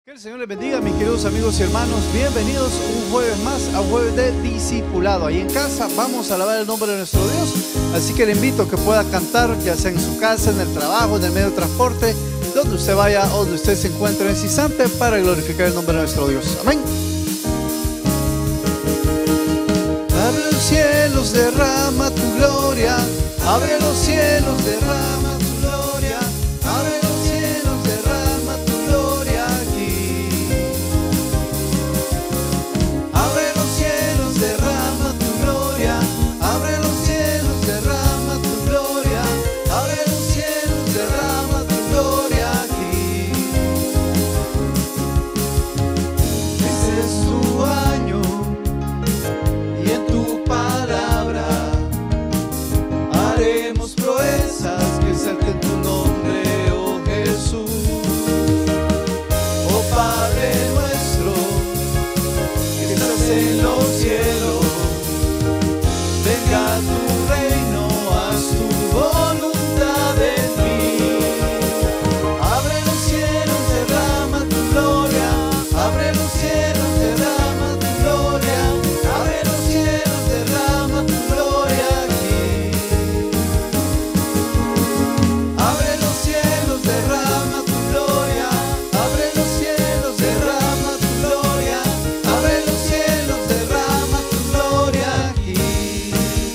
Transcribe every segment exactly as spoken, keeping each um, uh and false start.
Que el Señor les bendiga, mis queridos amigos y hermanos. Bienvenidos un jueves más a un jueves de discipulado. Ahí en casa vamos a alabar el nombre de nuestro Dios. Así que le invito a que pueda cantar, ya sea en su casa, en el trabajo, en el medio de transporte, donde usted vaya o donde usted se encuentre en ese instante, para glorificar el nombre de nuestro Dios. Amén. Abre los cielos, derrama tu gloria. Abre los cielos, derrama tu gloria. Abre los cielos, derrama tu gloria aquí. Abre los cielos, derrama tu gloria. Abre los cielos, derrama tu gloria. Abre los cielos, derrama tu gloria aquí. Este es tu año y en tu palabra haremos proezas que exalten tu nombre, oh Jesús. Oh Padre nuestro, que estás en los cielos, venga tu reino, haz tu voluntad en mí. Abre los cielos, derrama tu gloria. Abre los cielos, derrama tu gloria. Abre los cielos, derrama tu gloria aquí. Abre los cielos, derrama tu gloria. Abre los cielos, derrama tu gloria. Abre los cielos, derrama tu gloria aquí.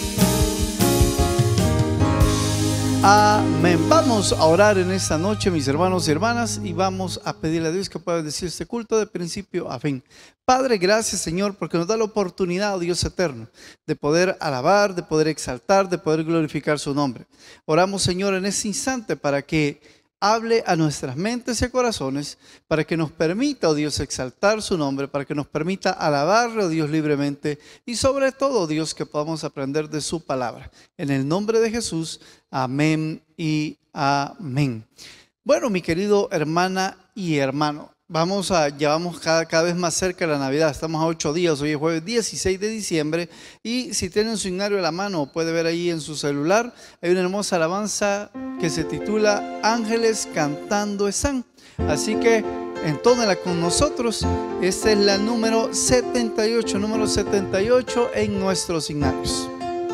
Amén. Vamos a orar en esta noche, mis hermanos y hermanas, y vamos a pedirle a Dios que pueda decir este culto de principio a fin. Padre, gracias, Señor, porque nos da la oportunidad, oh Dios eterno, de poder alabar, de poder exaltar, de poder glorificar su nombre. Oramos, Señor, en este instante para que hable a nuestras mentes y corazones, para que nos permita, oh Dios, exaltar su nombre, para que nos permita alabarle, oh Dios, libremente, y sobre todo, oh Dios, que podamos aprender de su palabra. En el nombre de Jesús, amén y amén. Bueno, mi querido hermana y hermano, vamos a, ya vamos cada, cada vez más cerca de la Navidad. Estamos a ocho días, hoy es jueves dieciséis de diciembre, y si tienen su himnario a la mano, puede ver ahí en su celular, hay una hermosa alabanza que se titula Ángeles cantando están. Así que entónela con nosotros. Esta es la número setenta y ocho, número setenta y ocho en nuestros himnarios.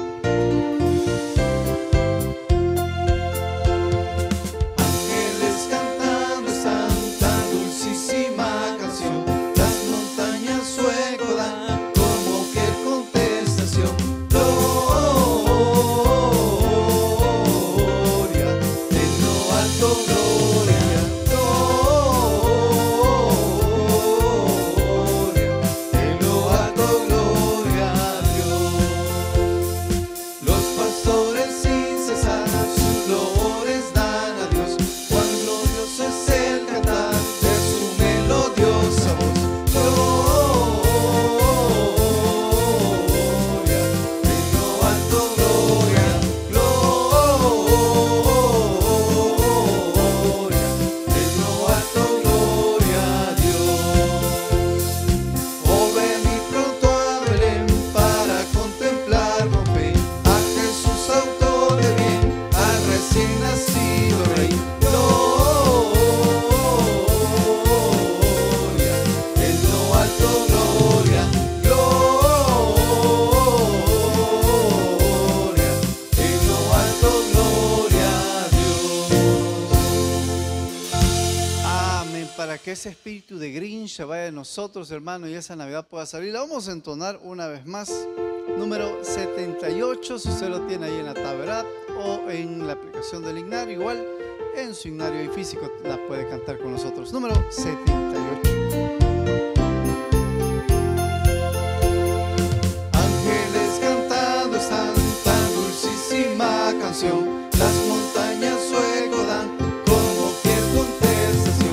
Ese espíritu de Grinch se vaya de nosotros, hermano, y esa Navidad pueda salir. La vamos a entonar una vez más. Número setenta y ocho, si usted lo tiene ahí en la tablet o en la aplicación del himnario, igual en su himnario y físico la puede cantar con nosotros. Número setenta y ocho. Ángeles cantando están, tan dulcísima canción. Las montañas su eco dan como fiel contestación.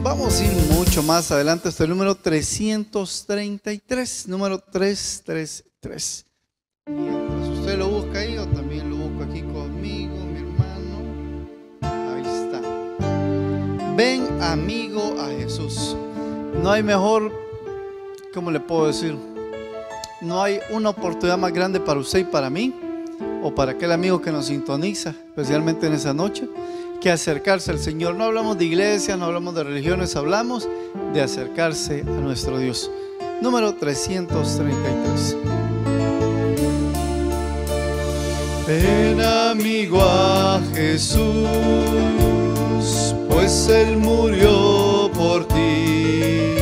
vamos a ir mucho más adelante hasta el número trescientos treinta y tres. Número trescientos treinta y tres. Mientras usted lo busca ahí, yo también lo busco aquí conmigo, mi hermano. Ahí está. Ven, amigo, a Jesús. No hay mejor, ¿cómo le puedo decir? No hay una oportunidad más grande para usted y para mí, o para aquel amigo que nos sintoniza, especialmente en esa noche, que acercarse al Señor. No hablamos de iglesia, no hablamos de religiones, hablamos de acercarse a nuestro Dios. Número trescientos treinta y tres. Ven, amigo, a Jesús, pues Él murió por ti.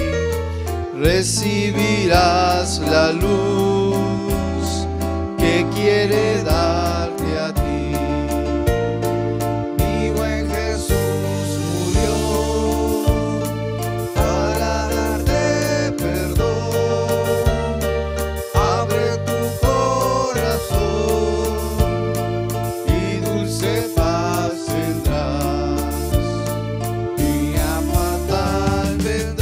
Recibirás la luz que quiere darte a ti. Mi buen Jesús murió para darte perdón. Abre tu corazón y dulce paz tendrás. Día fatal vendrá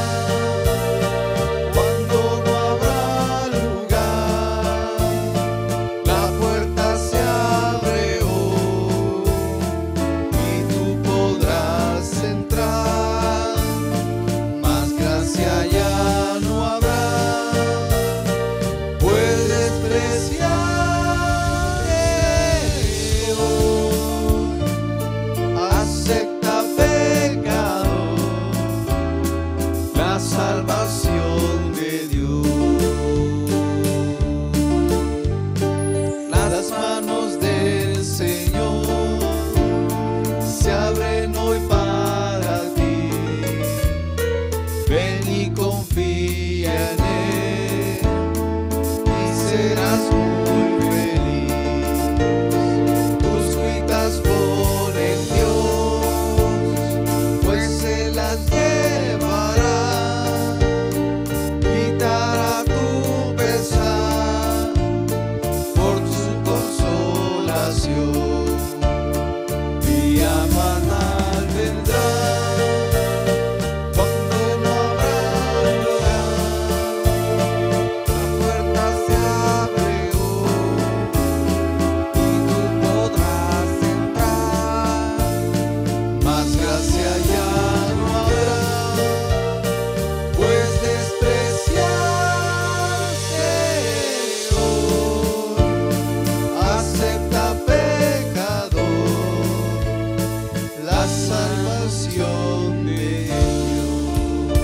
cuando no habrá lugar. La puerta se abre hoy y tú podrás entrar. Más gracia ya no habrá. Puedes despreciar hoy. Acepta, pecador, la salvación de Dios. Las manos del Señor se abren hoy para ti. Ven y confía en Él y serás muy feliz. Tus cuitas pon en Dios, pues se las llevará. Quitará tu pesar por su consolación. Día mañana vendrá cuando no habrá lugar. La puerta se abre hoy y tú podrás entrar. Más gracia ya no habrá. Pues despreciarse hoy. Acepta, pecador, la salvación de Dios.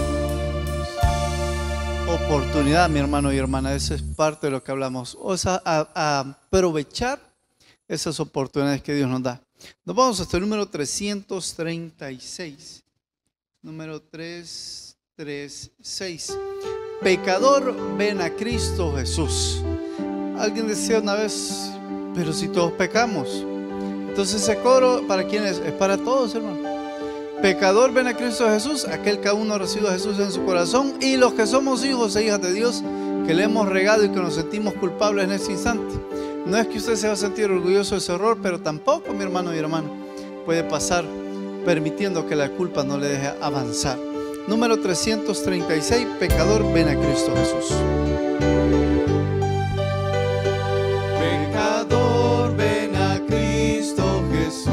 Oportunidad, mi hermano y hermana, eso es parte de lo que hablamos. O sea, a, a aprovechar esas oportunidades que Dios nos da. Nos vamos hasta el número trescientos treinta y seis. Número trescientos treinta y seis. Pecador, ven a Cristo Jesús. Alguien decía una vez, pero si todos pecamos. Entonces ese coro, ¿para quién es? Es para todos, hermano. Pecador, ven a Cristo Jesús, aquel que aún no recibe a Jesús en su corazón, y los que somos hijos e hijas de Dios, que le hemos regado y que nos sentimos culpables en este instante. No es que usted se va a sentir orgulloso de ese error, pero tampoco, mi hermano y hermana, puede pasar permitiendo que la culpa no le deje avanzar. Número trescientos treinta y seis, pecador, ven a Cristo Jesús. Pecador, ven a Cristo Jesús,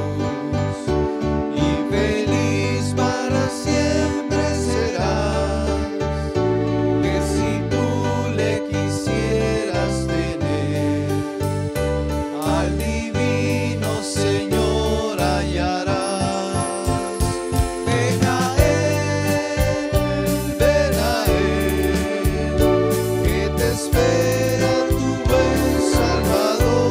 y feliz para siempre serás, que si tú le quisieras tener, al divino Señor hallarás. Ven a Él, ven a Él, que te espera tu buen Salvador.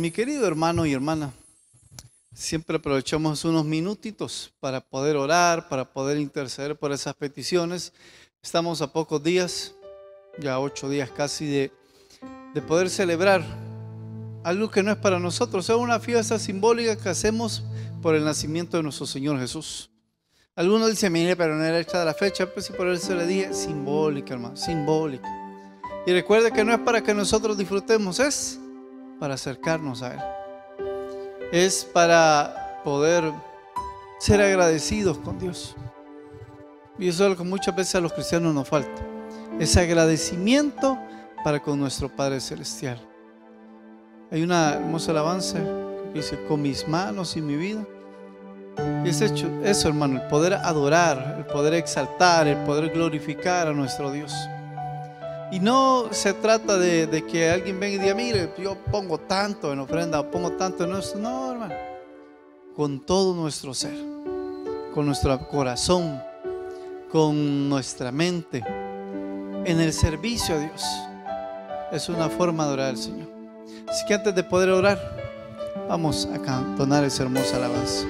Mi querido hermano y hermana, siempre aprovechamos unos minutitos para poder orar, para poder interceder por esas peticiones. Estamos a pocos días, ya ocho días casi, de, de poder celebrar algo que no es para nosotros, es una fiesta simbólica que hacemos por el nacimiento de nuestro Señor Jesús. Algunos dicen, mire, pero no era hecha de la fecha, pues si por eso le dije, simbólica, hermano, simbólica. Y recuerde que no es para que nosotros disfrutemos, es para acercarnos a Él. Es para poder ser agradecidos con Dios. Y eso es lo que muchas veces a los cristianos nos falta. Ese agradecimiento para con nuestro Padre Celestial. Hay una hermosa alabanza que dice, con mis manos y mi vida. Y es hecho eso, hermano, el poder adorar, el poder exaltar, el poder glorificar a nuestro Dios. Y no se trata de, de que alguien venga y diga, mire, yo pongo tanto en ofrenda, o pongo tanto en esto. No, hermano, con todo nuestro ser, con nuestro corazón, con nuestra mente, en el servicio a Dios. Es una forma de adorar al Señor. Así que antes de poder orar, vamos a cantar esa hermosa alabanza.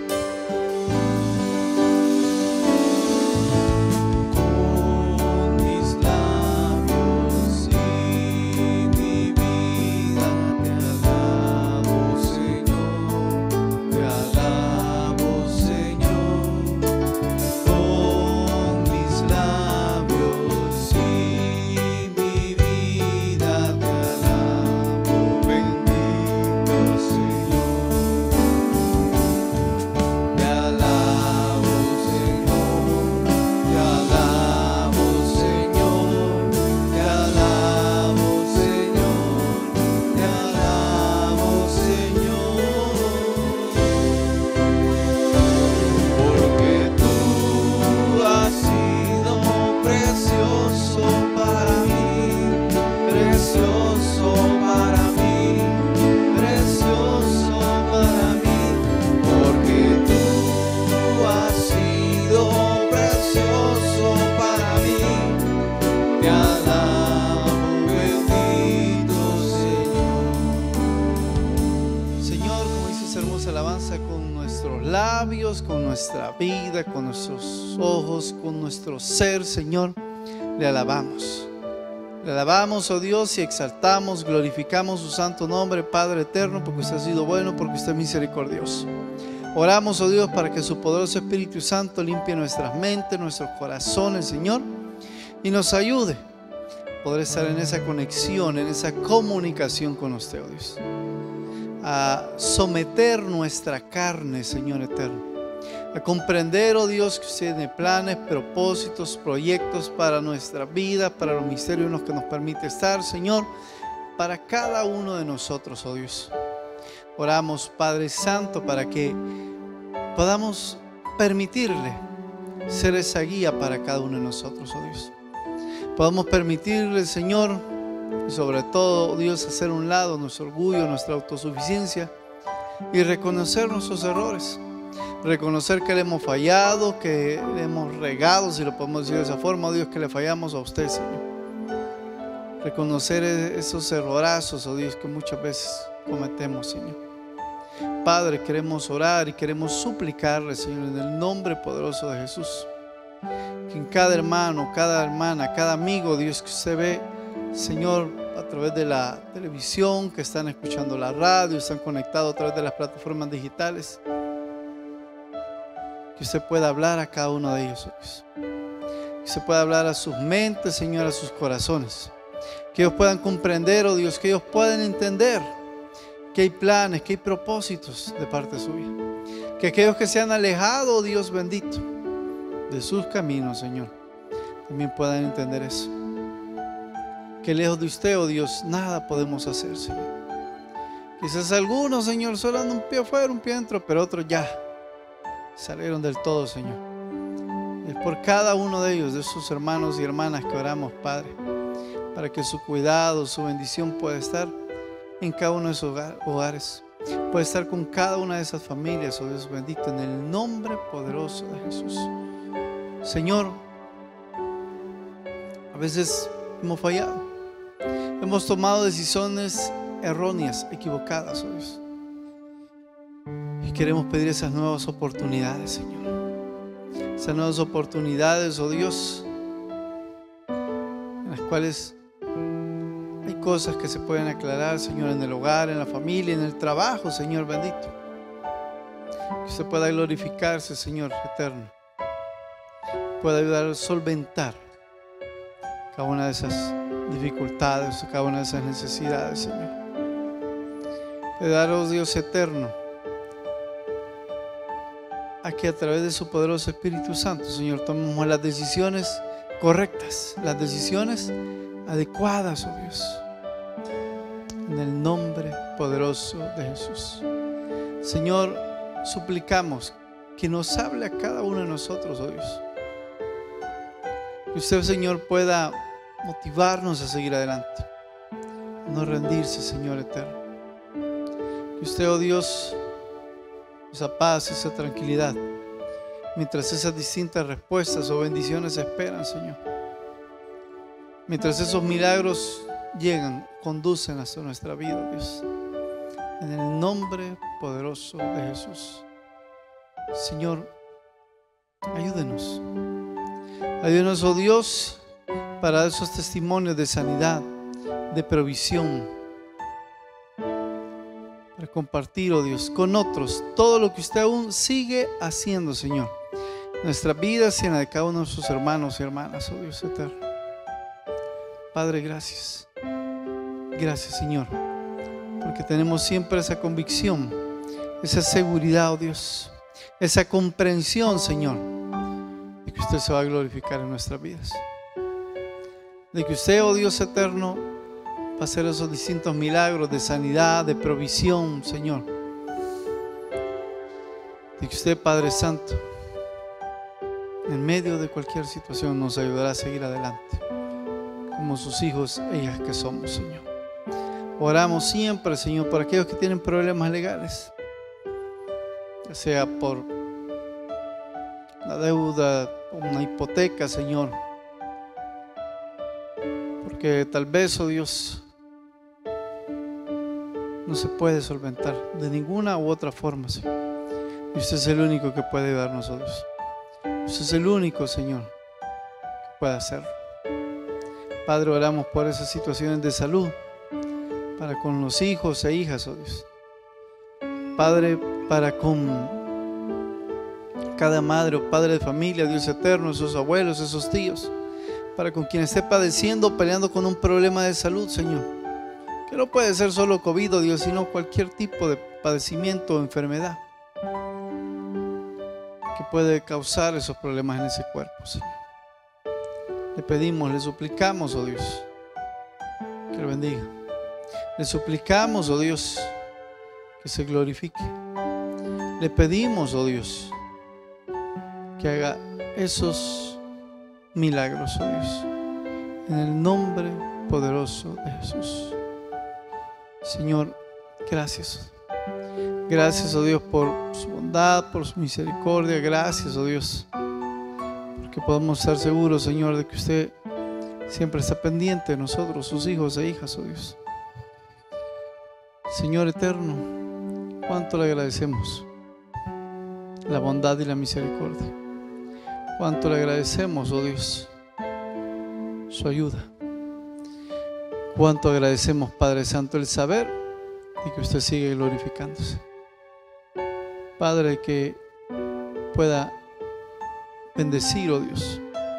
Con nuestra vida, con nuestros ojos, con nuestro ser, Señor, le alabamos. Le alabamos, oh Dios, y exaltamos, glorificamos su santo nombre, Padre eterno, porque usted ha sido bueno, porque usted es misericordioso. Oramos, oh Dios, para que su poderoso Espíritu Santo limpie nuestras mentes, nuestros corazones, Señor, y nos ayude a poder estar en esa conexión, en esa comunicación con usted, oh Dios. A someter nuestra carne, Señor eterno, a comprender, oh Dios, que usted tiene planes, propósitos, proyectos para nuestra vida, para los misterios en los que nos permite estar, Señor, para cada uno de nosotros, oh Dios. Oramos, Padre Santo, para que podamos permitirle ser esa guía para cada uno de nosotros, oh Dios. Podamos permitirle, Señor, y sobre todo, Dios, hacer a un lado nuestro orgullo, nuestra autosuficiencia y reconocer nuestros errores. Reconocer que le hemos fallado, que le hemos regado, si lo podemos decir de esa forma, oh Dios, que le fallamos a usted, Señor. Reconocer esos errorazos, oh Dios, que muchas veces cometemos, Señor. Padre, queremos orar y queremos suplicarle, Señor, en el nombre poderoso de Jesús, que en cada hermano, cada hermana, cada amigo, Dios, que usted ve, Señor, a través de la televisión, que están escuchando la radio, están conectados a través de las plataformas digitales, que usted pueda hablar a cada uno de ellos, Dios. Que usted pueda hablar a sus mentes, Señor, a sus corazones. Que ellos puedan comprender, oh Dios, que ellos puedan entender que hay planes, que hay propósitos de parte suya. Que aquellos que se han alejado, oh Dios bendito, de sus caminos, Señor, también puedan entender eso. Que lejos de usted, oh Dios, nada podemos hacer, Señor. Quizás algunos, Señor, solo andan un pie afuera, un pie adentro, pero otros ya salieron del todo, Señor. Es por cada uno de ellos, de sus hermanos y hermanas, que oramos, Padre, para que su cuidado, su bendición pueda estar en cada uno de esos hogares, pueda estar con cada una de esas familias, oh Dios bendito, en el nombre poderoso de Jesús. Señor, a veces hemos fallado, hemos tomado decisiones erróneas, equivocadas, oh Dios. queremos pedir esas nuevas oportunidades, Señor. Esas nuevas oportunidades, oh Dios, en las cuales hay cosas que se pueden aclarar, Señor, en el hogar, en la familia, en el trabajo, Señor bendito. Que usted pueda glorificarse, Señor eterno. Pueda ayudar a solventar cada una de esas dificultades, cada una de esas necesidades, Señor. Pedaros, Dios eterno, a que a través de su poderoso Espíritu Santo, Señor, tomemos las decisiones correctas, las decisiones adecuadas, oh Dios, en el nombre poderoso de Jesús. Señor, suplicamos que nos hable a cada uno de nosotros, oh Dios. Que usted, Señor, pueda motivarnos a seguir adelante, a no rendirse, Señor eterno. Que usted, oh Dios, esa paz, esa tranquilidad, mientras esas distintas respuestas o bendiciones esperan, Señor. Mientras esos milagros llegan, conducen hasta nuestra vida, Dios. En el nombre poderoso de Jesús. Señor, ayúdenos. Ayúdenos, oh Dios, para dar esos testimonios de sanidad, de provisión, para compartir, oh Dios, con otros todo lo que usted aún sigue haciendo, Señor. Nuestras vidas y en la de cada uno de sus hermanos y hermanas, oh Dios eterno. Padre, gracias. Gracias, Señor, porque tenemos siempre esa convicción, esa seguridad, oh Dios, esa comprensión, Señor, de que usted se va a glorificar en nuestras vidas. De que usted, oh Dios eterno, va a hacer esos distintos milagros de sanidad, de provisión, Señor. De que usted, Padre Santo, en medio de cualquier situación nos ayudará a seguir adelante, como sus hijos e hijas que somos, Señor. Oramos siempre, Señor, por aquellos que tienen problemas legales, ya sea por la deuda, una hipoteca, Señor, porque tal vez, oh Dios, no se puede solventar de ninguna u otra forma, Señor. Y usted es el único que puede ayudarnos, oh Dios. Usted es el único, Señor, que puede hacerlo. Padre, oramos por esas situaciones de salud para con los hijos e hijas, oh Dios. Padre, para con cada madre o padre de familia, Dios eterno, esos abuelos, esos tíos, para con quien esté padeciendo, peleando con un problema de salud, Señor, que no puede ser solo COVID, oh Dios, sino cualquier tipo de padecimiento o enfermedad que puede causar esos problemas en ese cuerpo, Señor. Le pedimos, le suplicamos, oh Dios, que lo bendiga. Le suplicamos, oh Dios, que se glorifique. Le pedimos, oh Dios, que haga esos milagros, oh Dios, en el nombre poderoso de Jesús. Señor, gracias. Gracias, oh Dios, por su bondad, por su misericordia. Gracias, oh Dios, porque podemos estar seguros, Señor, de que usted siempre está pendiente de nosotros, sus hijos e hijas, oh Dios. Señor eterno, cuánto le agradecemos la bondad y la misericordia. Cuánto le agradecemos, oh Dios, su ayuda. Cuánto agradecemos, Padre Santo, el saber de que usted sigue glorificándose. Padre, que pueda bendecir, oh Dios,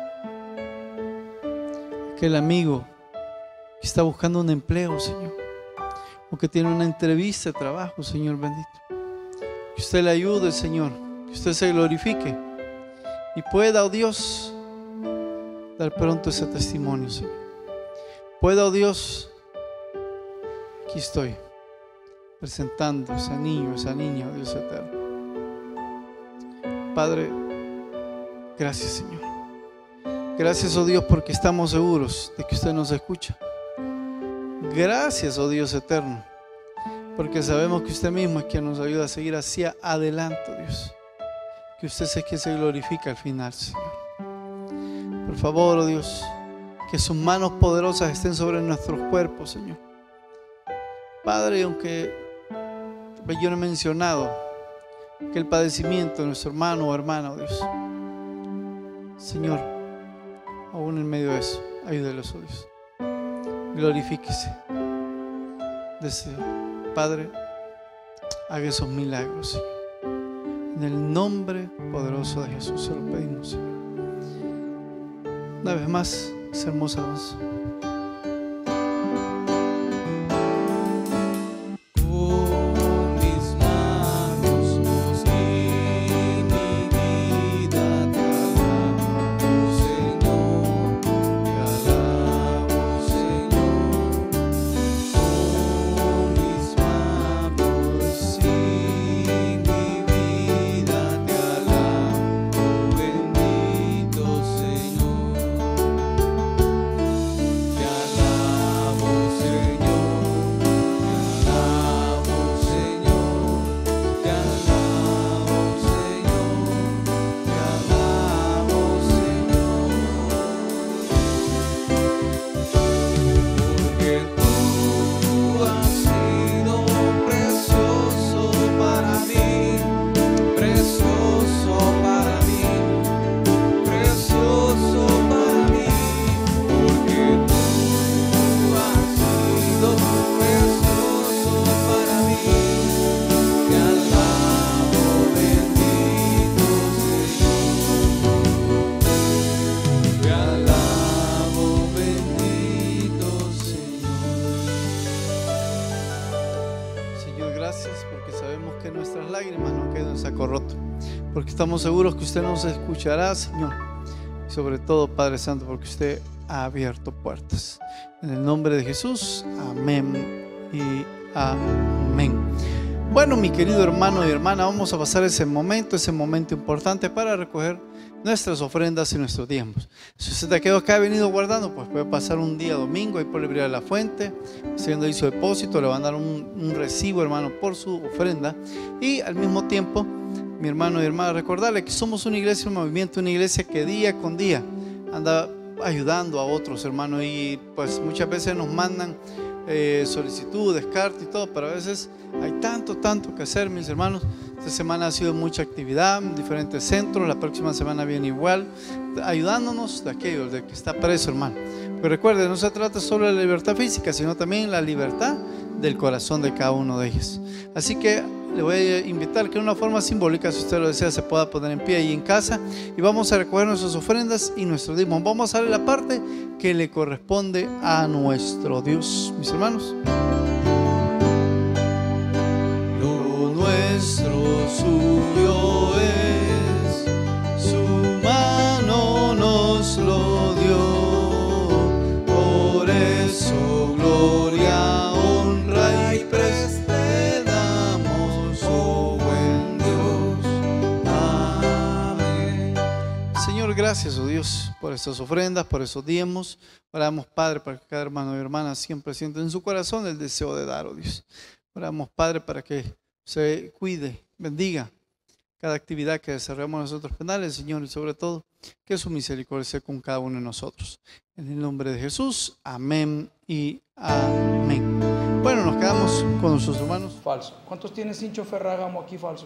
aquel amigo que está buscando un empleo, Señor, o que tiene una entrevista de trabajo, Señor bendito. Que usted le ayude, Señor, que usted se glorifique y pueda, oh Dios, dar pronto ese testimonio, Señor. Pueda, oh Dios, aquí estoy presentando a ese niño, esa niña, oh Dios eterno. Padre, gracias, Señor. Gracias, oh Dios, porque estamos seguros de que usted nos escucha. Gracias, oh Dios eterno, porque sabemos que usted mismo es quien nos ayuda a seguir hacia adelante, oh Dios. Que usted es quien se glorifica al final, Señor. Por favor, oh Dios, que sus manos poderosas estén sobre nuestros cuerpos, Señor. Padre, aunque yo no he mencionado que el padecimiento de nuestro hermano o hermana, oh Dios, Señor, aún en medio de eso, ayúdelos, oh Dios. Glorifíquese. Deseo, Padre, haga esos milagros, Señor. En el nombre poderoso de Jesús se lo pedimos, Señor. Una vez más, esa hermosa voz. Porque estamos seguros que usted nos escuchará, Señor. Y sobre todo, Padre Santo, porque usted ha abierto puertas. En el nombre de Jesús, amén y amén. Bueno, mi querido hermano y hermana, vamos a pasar ese momento, ese momento importante para recoger nuestras ofrendas y nuestros tiempos. Si usted ha quedado acá, ha venido guardando, pues puede pasar un día domingo ahí por la librería de la Fuente, haciendo ahí su depósito, le van a dar un, un recibo, hermano, por su ofrenda. Y al mismo tiempo, mi hermano y hermana, recordarle que somos una iglesia, un movimiento, una iglesia que día con día anda ayudando a otros, hermano, y pues muchas veces nos mandan eh, solicitudes, cartas y todo, pero a veces hay tanto, tanto que hacer, mis hermanos. Esta semana ha sido mucha actividad en diferentes centros, la próxima semana viene igual, ayudándonos de aquello, de que está preso, hermano. Pero recuerde, no se trata solo de la libertad física, sino también la libertad del corazón de cada uno de ellos. Así que le voy a invitar que de una forma simbólica, si usted lo desea, se pueda poner en pie ahí en casa y vamos a recoger nuestras ofrendas y nuestros diezmos. Vamos a darle la parte que le corresponde a nuestro Dios, mis hermanos. Lo nuestro suyo es, su mano nos lo dio, por eso gloria, honra y prestamos. Gracias, oh Dios, por estas ofrendas, por esos diezmos. Oramos, Padre, para que cada hermano y hermana siempre sienta en su corazón el deseo de dar, oh Dios. Oramos, Padre, para que se cuide, bendiga cada actividad que desarrollamos nosotros penales, Señor, y sobre todo que su misericordia sea con cada uno de nosotros. En el nombre de Jesús, amén y amén. Bueno, nos quedamos con nuestros hermanos. Falso. ¿Cuántos tienen cincho Ferragamo aquí falso?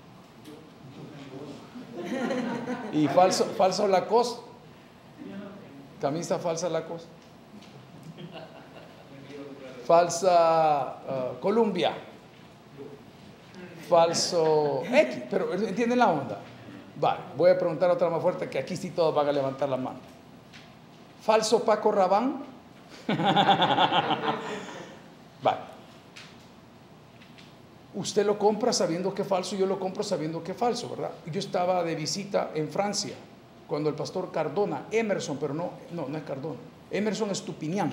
Y falso, falso Lacoste, camisa falsa Lacoste, falsa uh, Columbia, falso X, pero ¿entienden la onda? Vale, voy a preguntar otra más fuerte, que aquí sí todos van a levantar la mano. Falso Paco Rabanne. Vale. Usted lo compra sabiendo que es falso, yo lo compro sabiendo que es falso, ¿verdad? Yo estaba de visita en Francia cuando el pastor Cardona, Emerson, pero no, no, no es Cardona, Emerson Estupinián,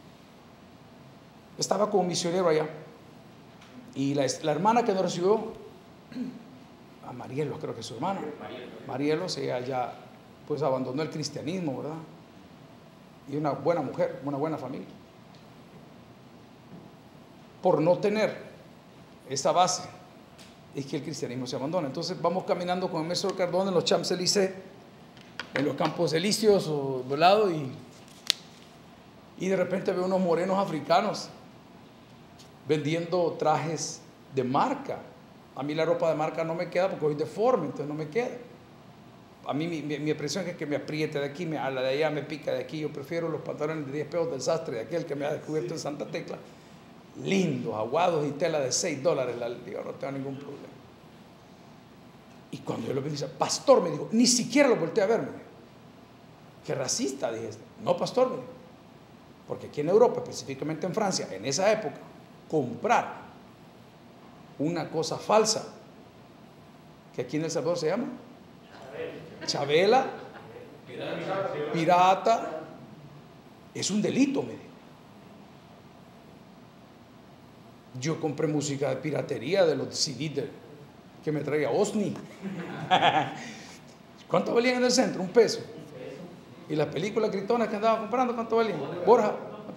estaba como misionero allá. Y la, la hermana que nos recibió, a Marielos, creo que es su hermana, Marielos, ella ya pues abandonó el cristianismo, ¿verdad? Y una buena mujer, una buena familia. Por no tener esa base es que el cristianismo se abandona. Entonces vamos caminando con el maestro Cardona en los Champs-Élysées, en los Campos Elíseos o volado, y, y de repente veo unos morenos africanos vendiendo trajes de marca A mí la ropa de marca no me queda porque soy deforme, entonces no me queda. A mí mi, mi, mi impresión es que me apriete de aquí, me, a la de allá me pica de aquí. Yo prefiero los pantalones de diez pesos del sastre, de aquel que me ha descubierto en Santa Tecla. Lindos, aguados y tela de seis dólares. La, yo no tengo ningún problema. Y cuando yo lo vi, dice, pastor, me dijo, ni siquiera lo volteé a verme. Qué racista, dije. No, pastor, me dijo. Porque aquí en Europa, específicamente en Francia, en esa época, comprar una cosa falsa, que aquí en El Salvador se llama Chabela, pirata, es un delito, me dijo. Yo compré música de piratería de los C D de, que me traía Osni. ¿Cuánto valían en el centro? Un peso. ¿Y las películas gritonas que andaba comprando, cuánto valían? Borja.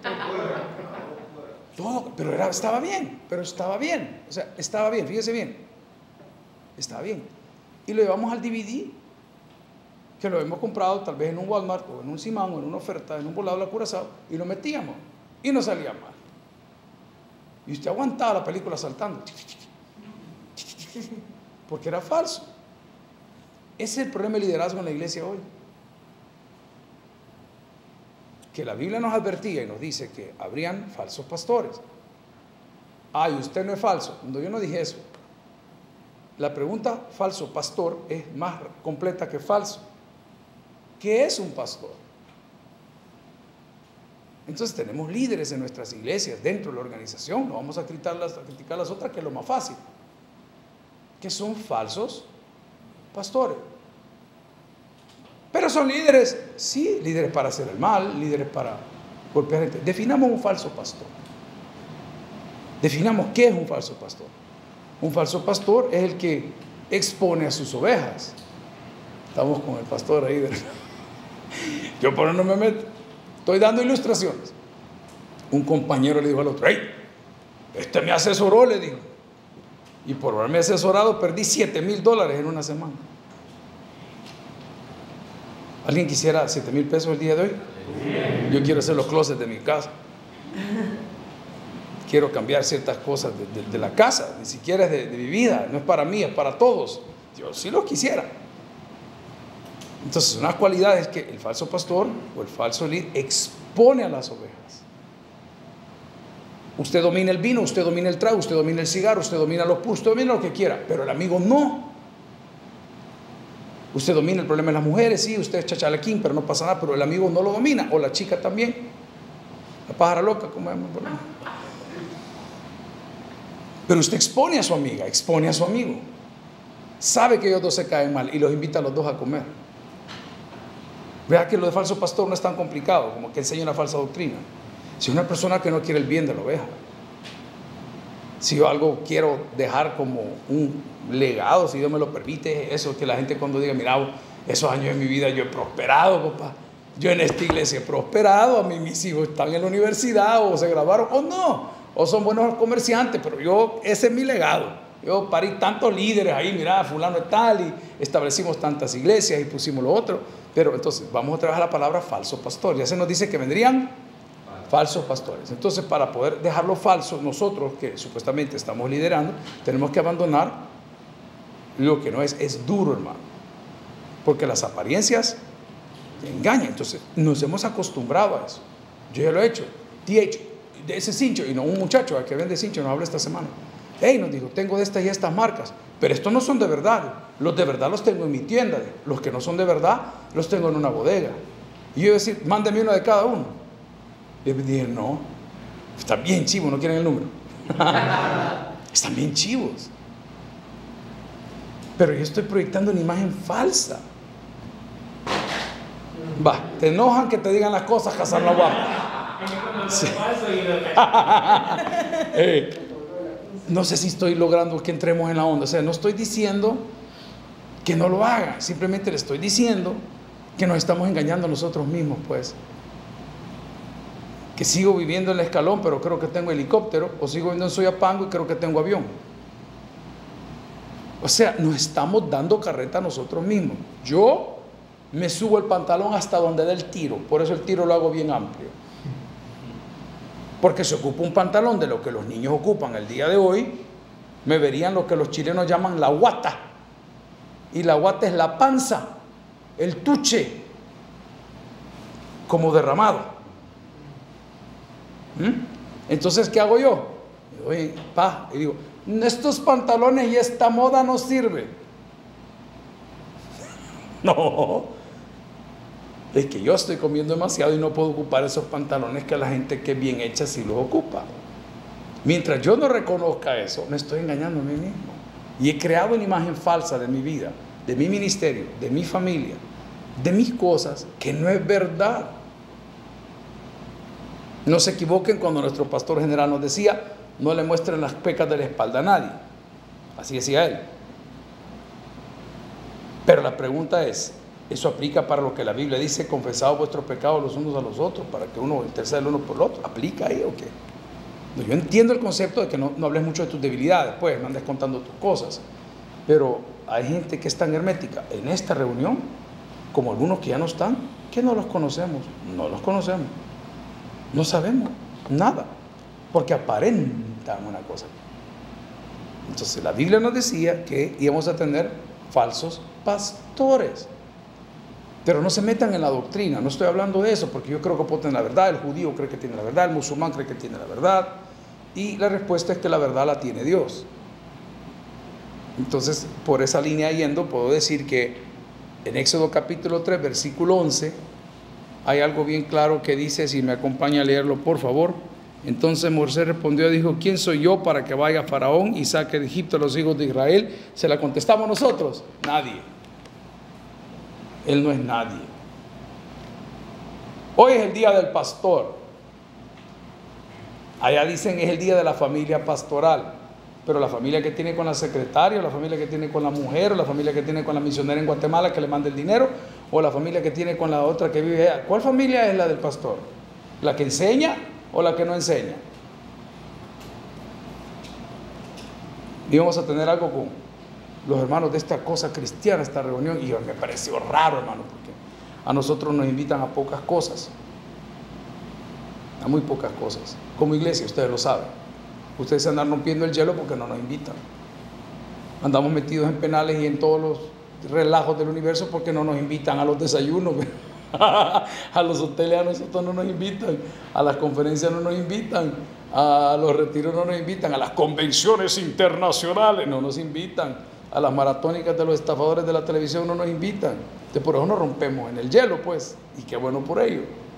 Todo, pero era, estaba bien, pero estaba bien. O sea, estaba bien, fíjese bien. Estaba bien. Y lo llevamos al D V D, que lo hemos comprado tal vez en un Walmart o en un Simán o en una oferta, en un volado de la Curazao, y lo metíamos. Y no salía mal. Y usted aguantaba la película saltando. Porque era falso. Ese es el problema de liderazgo en la iglesia hoy. Que la Biblia nos advertía y nos dice que habrían falsos pastores. Ay, usted no es falso. No, yo no dije eso. La pregunta falso pastor es más completa que falso. ¿Qué es un pastor? Entonces tenemos líderes en nuestras iglesias, dentro de la organización. No vamos a criticar las, a criticar las otras, que es lo más fácil. Que son falsos pastores. Pero son líderes, sí, líderes para hacer el mal, líderes para golpear gente. Definamos un falso pastor. Definamos qué es un falso pastor. Un falso pastor es el que expone a sus ovejas. Estamos con el pastor ahí. ¿Verdad? Yo por eso no me meto. Estoy dando ilustraciones. Un compañero le dijo al otro, hey, este me asesoró, le dijo. Y por haberme asesorado perdí siete mil dólares en una semana. ¿Alguien quisiera siete mil pesos el día de hoy? Yo quiero hacer los closets de mi casa. Quiero cambiar ciertas cosas de, de, de la casa, ni siquiera es de, de mi vida, no es para mí, es para todos. Yo sí lo quisiera. Entonces, una cualidad es que el falso pastor o el falso líder expone a las ovejas. Usted domina el vino, usted domina el trago, usted domina el cigarro, usted domina los puros, usted domina lo que quiera, pero el amigo no. Usted domina el problema de las mujeres, sí, usted es chachalequín, pero no pasa nada, pero el amigo no lo domina, o la chica también. La pájara loca, como llaman por ahí. Pero usted expone a su amiga, expone a su amigo. Sabe que ellos dos se caen mal y los invita a los dos a comer. Vea que lo de falso pastor no es tan complicado como que enseña una falsa doctrina. Si una persona que no quiere el bien de la oveja, si yo algo quiero dejar como un legado, si Dios me lo permite, eso que la gente cuando diga, mira, esos años de mi vida yo he prosperado, papá, yo en esta iglesia he prosperado, a mí mis hijos están en la universidad o se graduaron o no, o son buenos comerciantes, pero yo, ese es mi legado. Yo parí tantos líderes ahí, mira, fulano es tal, y establecimos tantas iglesias y pusimos lo otro. Pero entonces vamos a trabajar la palabra falso pastor. Ya se nos dice que vendrían falsos pastores. Entonces, para poder dejarlo falso, nosotros que supuestamente estamos liderando, tenemos que abandonar lo que no es. Es duro, hermano, porque las apariencias engañan. Entonces nos hemos acostumbrado a eso. Yo ya lo he hecho. T H, de ese cincho, y no un muchacho al que vende cincho nos habla esta semana. Hey, nos dijo, tengo de estas y estas marcas, pero estos no son de verdad. Los de verdad los tengo en mi tienda, los que no son de verdad los tengo en una bodega. Y yo iba a decir, mándeme uno de cada uno. Y yo dije, no, están bien chivos, no quieren el número. Están bien chivos. Pero yo estoy proyectando una imagen falsa. Va, te enojan que te digan las cosas, Hassan Lawam. Sí. eh, no sé si estoy logrando que entremos en la onda. O sea, no estoy diciendo que no lo haga, simplemente le estoy diciendo que nos estamos engañando nosotros mismos, pues. Que sigo viviendo en el Escalón, pero creo que tengo helicóptero, o sigo viviendo en Soyapango y creo que tengo avión. O sea, nos estamos dando carreta a nosotros mismos. Yo me subo el pantalón hasta donde da el tiro, por eso el tiro lo hago bien amplio. Porque se ocupa un pantalón de lo que los niños ocupan el día de hoy, me verían lo que los chilenos llaman la guata. Y la guata es la panza, el tuche, como derramado. ¿Mm? Entonces, ¿qué hago yo? Oye, pa, y digo, estos pantalones y esta moda no sirve. No, es que yo estoy comiendo demasiado y no puedo ocupar esos pantalones que la gente que es bien hecha sí los ocupa. Mientras yo no reconozca eso, me estoy engañando a mí mismo. Y he creado una imagen falsa de mi vida, de mi ministerio, de mi familia, de mis cosas, que no es verdad. No se equivoquen cuando nuestro pastor general nos decía, no le muestren las pecas de la espalda a nadie. Así decía él. Pero la pregunta es, ¿eso aplica para lo que la Biblia dice, confesados vuestros pecados los unos a los otros, para que uno interceda el uno por el otro? ¿Aplica ahí o qué? Yo entiendo el concepto de que no, no hables mucho de tus debilidades, pues, no andes contando tus cosas. Pero hay gente que es tan hermética en esta reunión, como algunos que ya no están, que no los conocemos. No los conocemos. No sabemos nada, porque aparentan una cosa. Entonces la Biblia nos decía que íbamos a tener falsos pastores. Pero no se metan en la doctrina, no estoy hablando de eso, porque yo creo que puedo tener la verdad, el judío cree que tiene la verdad, el musulmán cree que tiene la verdad, y la respuesta es que la verdad la tiene Dios. Entonces, por esa línea yendo, puedo decir que en Éxodo capítulo tres, versículo once, hay algo bien claro que dice, si me acompaña a leerlo, por favor. Entonces Moisés respondió y dijo, ¿quién soy yo para que vaya a Faraón y saque de Egipto a los hijos de Israel? Se la contestamos nosotros, nadie. Él no es nadie. Hoy es el día del pastor. Allá dicen es el día de la familia pastoral. Pero la familia que tiene con la secretaria, o la familia que tiene con la mujer, o la familia que tiene con la misionera en Guatemala que le manda el dinero, o la familia que tiene con la otra que vive allá. ¿Cuál familia es la del pastor? ¿La que enseña o la que no enseña? Y vamos a tener algo con los hermanos de esta cosa cristiana, esta reunión, y me pareció raro, hermano, porque a nosotros nos invitan a pocas cosas, a muy pocas cosas, como iglesia, ustedes lo saben. Ustedes se andan rompiendo el hielo porque no nos invitan. Andamos metidos en penales y en todos los relajos del universo porque no nos invitan a los desayunos, a los hoteles a nosotros no nos invitan, a las conferencias no nos invitan, a los retiros no nos invitan, a las convenciones internacionales no nos invitan, a las maratónicas de los estafadores de la televisión no nos invitan. Entonces por eso nos rompemos en el hielo, pues, y qué bueno por ello.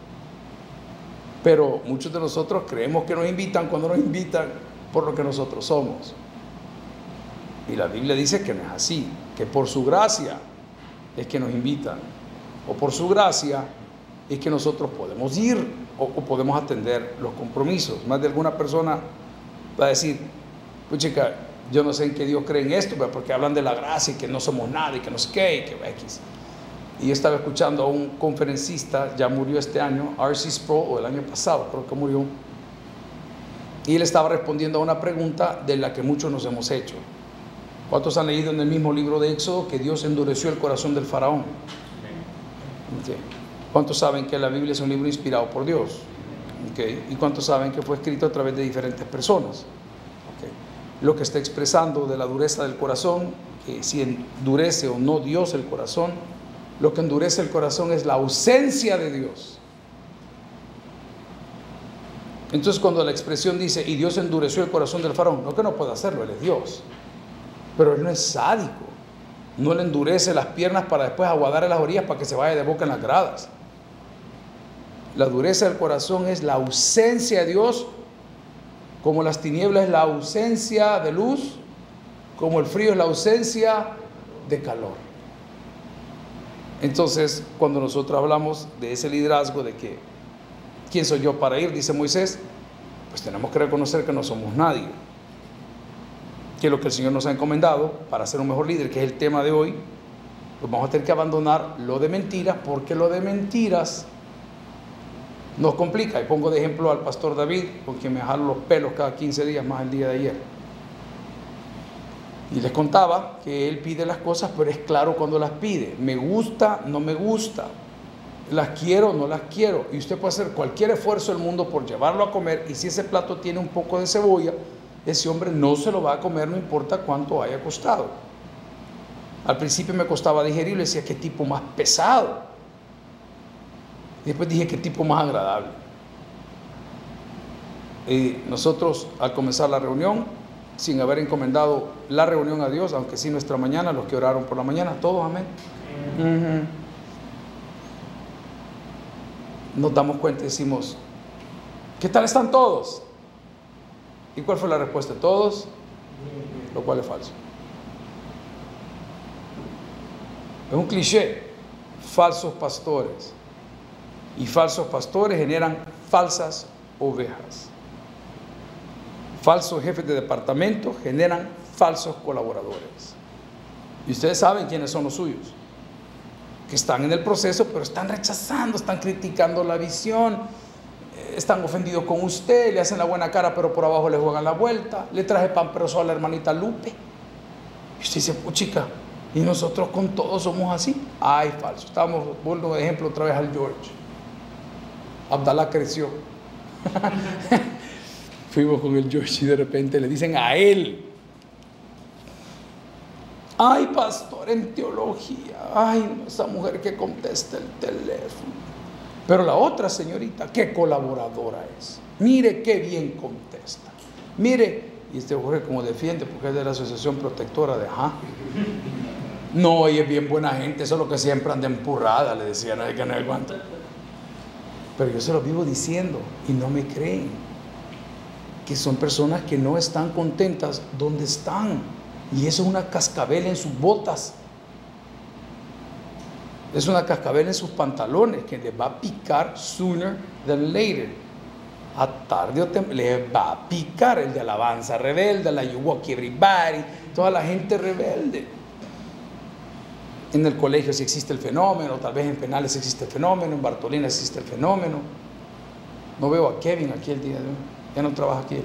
Pero muchos de nosotros creemos que nos invitan cuando nos invitan por lo que nosotros somos. Y la Biblia dice que no es así, que por su gracia es que nos invitan, o por su gracia es que nosotros podemos ir o, o podemos atender los compromisos. Más de alguna persona va a decir, pues chica, yo no sé en qué Dios cree en esto, porque hablan de la gracia y que no somos nada y que no sé qué y que X. Y yo estaba escuchando a un conferencista, ya murió este año, R C Sproul, o el año pasado creo que murió, y él estaba respondiendo a una pregunta de la que muchos nos hemos hecho. ¿Cuántos han leído en el mismo libro de Éxodo que Dios endureció el corazón del faraón? Okay. ¿Cuántos saben que la Biblia es un libro inspirado por Dios? Okay. ¿Y cuántos saben que fue escrito a través de diferentes personas? Okay. Lo que está expresando de la dureza del corazón, que si endurece o no Dios el corazón, lo que endurece el corazón es la ausencia de Dios. Entonces cuando la expresión dice, y Dios endureció el corazón del faraón, no que no pueda hacerlo, Él es Dios, pero Él no es sádico, no le endurece las piernas para después aguadar en las orillas para que se vaya de boca en las gradas. La dureza del corazón es la ausencia de Dios, como las tinieblas es la ausencia de luz, como el frío es la ausencia de calor. Entonces, cuando nosotros hablamos de ese liderazgo, de que ¿quién soy yo para ir?, dice Moisés, pues tenemos que reconocer que no somos nadie, que lo que el Señor nos ha encomendado para ser un mejor líder, que es el tema de hoy, pues vamos a tener que abandonar lo de mentiras, porque lo de mentiras nos complica. Y pongo de ejemplo al pastor David, con quien me jalo los pelos cada quince días más el día de ayer. Y les contaba que él pide las cosas, pero es claro cuando las pide. Me gusta, no me gusta. Las quiero, no las quiero. Y usted puede hacer cualquier esfuerzo del mundo por llevarlo a comer. Y si ese plato tiene un poco de cebolla, ese hombre no se lo va a comer, no importa cuánto haya costado. Al principio me costaba digerirlo, decía, qué tipo más pesado. Y después dije, qué tipo más agradable. Y nosotros, al comenzar la reunión, sin haber encomendado la reunión a Dios, aunque sí nuestra mañana, los que oraron por la mañana, todos, amén. Uh-huh. Nos damos cuenta y decimos, ¿qué tal están todos? ¿Y cuál fue la respuesta de todos? Lo cual es falso. Es un cliché. Falsos pastores. Y falsos pastores generan falsas ovejas. Falsos jefes de departamento generan falsos colaboradores. Y ustedes saben quiénes son los suyos, que están en el proceso, pero están rechazando, están criticando la visión, están ofendidos con usted, le hacen la buena cara, pero por abajo le juegan la vuelta. Le traje pan preso a la hermanita Lupe. Y usted dice, puchica, y nosotros con todos somos así. Ay, falso. Estábamos, vuelvo de ejemplo otra vez al George. Abdalá creció. Fuimos con el George y de repente le dicen a él, ay, pastor en teología, ay, esa mujer que contesta el teléfono. Pero la otra señorita, qué colaboradora es. Mire qué bien contesta. Mire, y este mujer como defiende porque es de la Asociación Protectora de ajá. No, ella es bien buena gente, eso es lo que siempre anda empurrada, le decían, no hay que no aguanta. Pero yo se lo vivo diciendo y no me creen, que son personas que no están contentas donde están. Y eso es una cascabel en sus botas. Es una cascabel en sus pantalones que les va a picar sooner than later. A tarde o temprano les va a picar. El de alabanza rebelde, la You Walk Everybody, toda la gente rebelde. En el colegio sí existe el fenómeno, tal vez en penales existe el fenómeno, en Bartolina existe el fenómeno. No veo a Kevin aquí el día de hoy. Ya no trabaja aquí.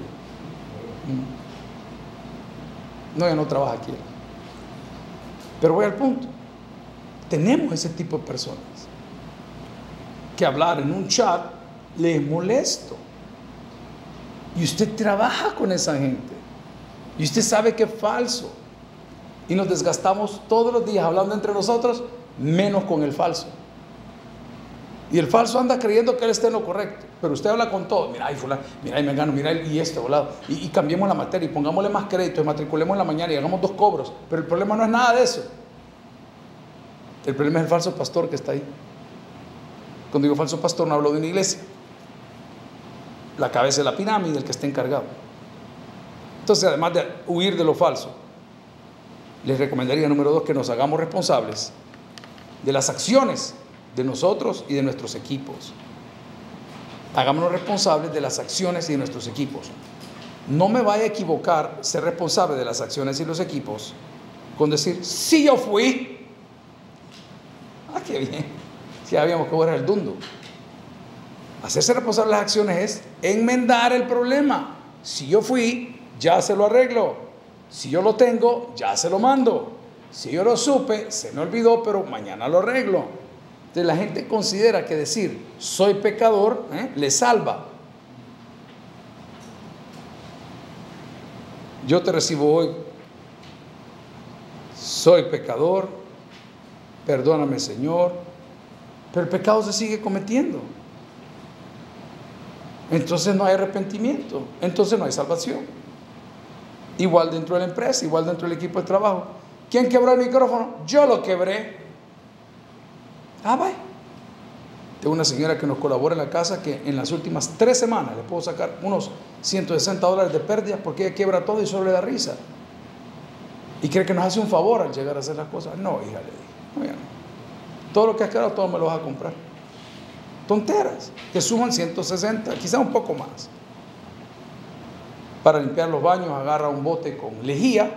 No, ya no trabaja aquí. Pero voy al punto. Tenemos ese tipo de personas que hablar en un chat les es molesto. Y usted trabaja con esa gente. Y usted sabe que es falso. Y nos desgastamos todos los días hablando entre nosotros, menos con el falso. Y el falso anda creyendo que él está en lo correcto. Pero usted habla con todo. Mira, ay, fulano, mira, ahí me gano, mira, y este volado. Y, y cambiemos la materia y pongámosle más crédito y matriculemos en la mañana y hagamos dos cobros. Pero el problema no es nada de eso. El problema es el falso pastor que está ahí. Cuando digo falso pastor, no hablo de una iglesia. La cabeza de la pirámide, el que está encargado. Entonces, además de huir de lo falso, les recomendaría, número dos, que nos hagamos responsables de las acciones de nosotros y de nuestros equipos. Hagámonos responsables de las acciones y de nuestros equipos. No me vaya a equivocar ser responsable de las acciones y los equipos con decir, sí, yo fui. Ah, qué bien. Si habíamos que borrar el dundo. Hacerse responsable de las acciones es enmendar el problema. Si yo fui, ya se lo arreglo. Si yo lo tengo, ya se lo mando. Si yo lo supe, se me olvidó, pero mañana lo arreglo. Entonces la gente considera que decir soy pecador ¿eh? le salva. Yo te recibo hoy, soy pecador, perdóname Señor, pero el pecado se sigue cometiendo. Entonces no hay arrepentimiento, entonces no hay salvación. Igual dentro de la empresa, igual dentro del equipo de trabajo. ¿Quién quebró el micrófono? Yo lo quebré. Ah, vaya. Tengo una señora que nos colabora en la casa que en las últimas tres semanas le puedo sacar unos ciento sesenta dólares de pérdidas porque ella quiebra todo y solo le da risa. Y cree que nos hace un favor al llegar a hacer las cosas. No, hija, le dije. No, ya no. Todo lo que has quebrado, todo me lo vas a comprar. Tonteras, que suman ciento sesenta, quizá un poco más. Para limpiar los baños agarra un bote con lejía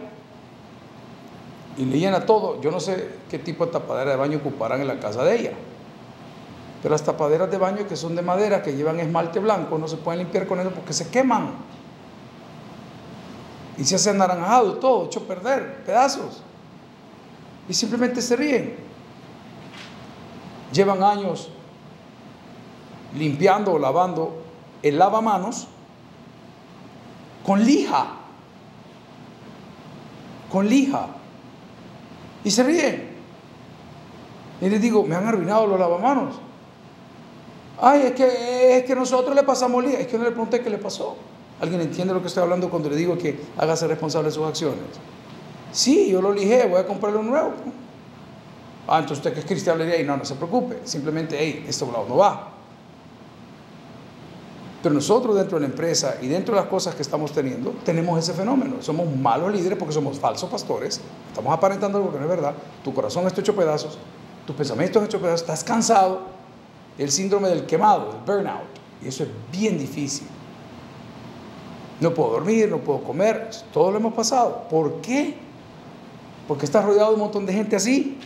y le llena todo. Yo no sé qué tipo de tapadera de baño ocuparán en la casa de ella, pero las tapaderas de baño que son de madera, que llevan esmalte blanco, no se pueden limpiar con eso porque se queman y se hace anaranjado todo, hecho perder, pedazos, y simplemente se ríen. Llevan años limpiando o lavando el lavamanos con lija con lija. Y se ríen. Y les digo, me han arruinado los lavamanos. Ay, es que, es que nosotros le pasamos lija. Es que no le pregunté qué le pasó. ¿Alguien entiende lo que estoy hablando cuando le digo que hágase responsable de sus acciones? Sí, yo lo lijé, voy a comprarle un nuevo. Ah, entonces usted que es cristiano le diría, no, no se preocupe. Simplemente, hey, este lado no va. Pero nosotros dentro de la empresa y dentro de las cosas que estamos teniendo, tenemos ese fenómeno. Somos malos líderes porque somos falsos pastores. Estamos aparentando algo que no es verdad. Tu corazón está hecho pedazos. Tus pensamientos están hechos pedazos. Estás cansado. El síndrome del quemado, el burnout. Y eso es bien difícil. No puedo dormir, no puedo comer. Todo lo hemos pasado. ¿Por qué? Porque estás rodeado de un montón de gente así.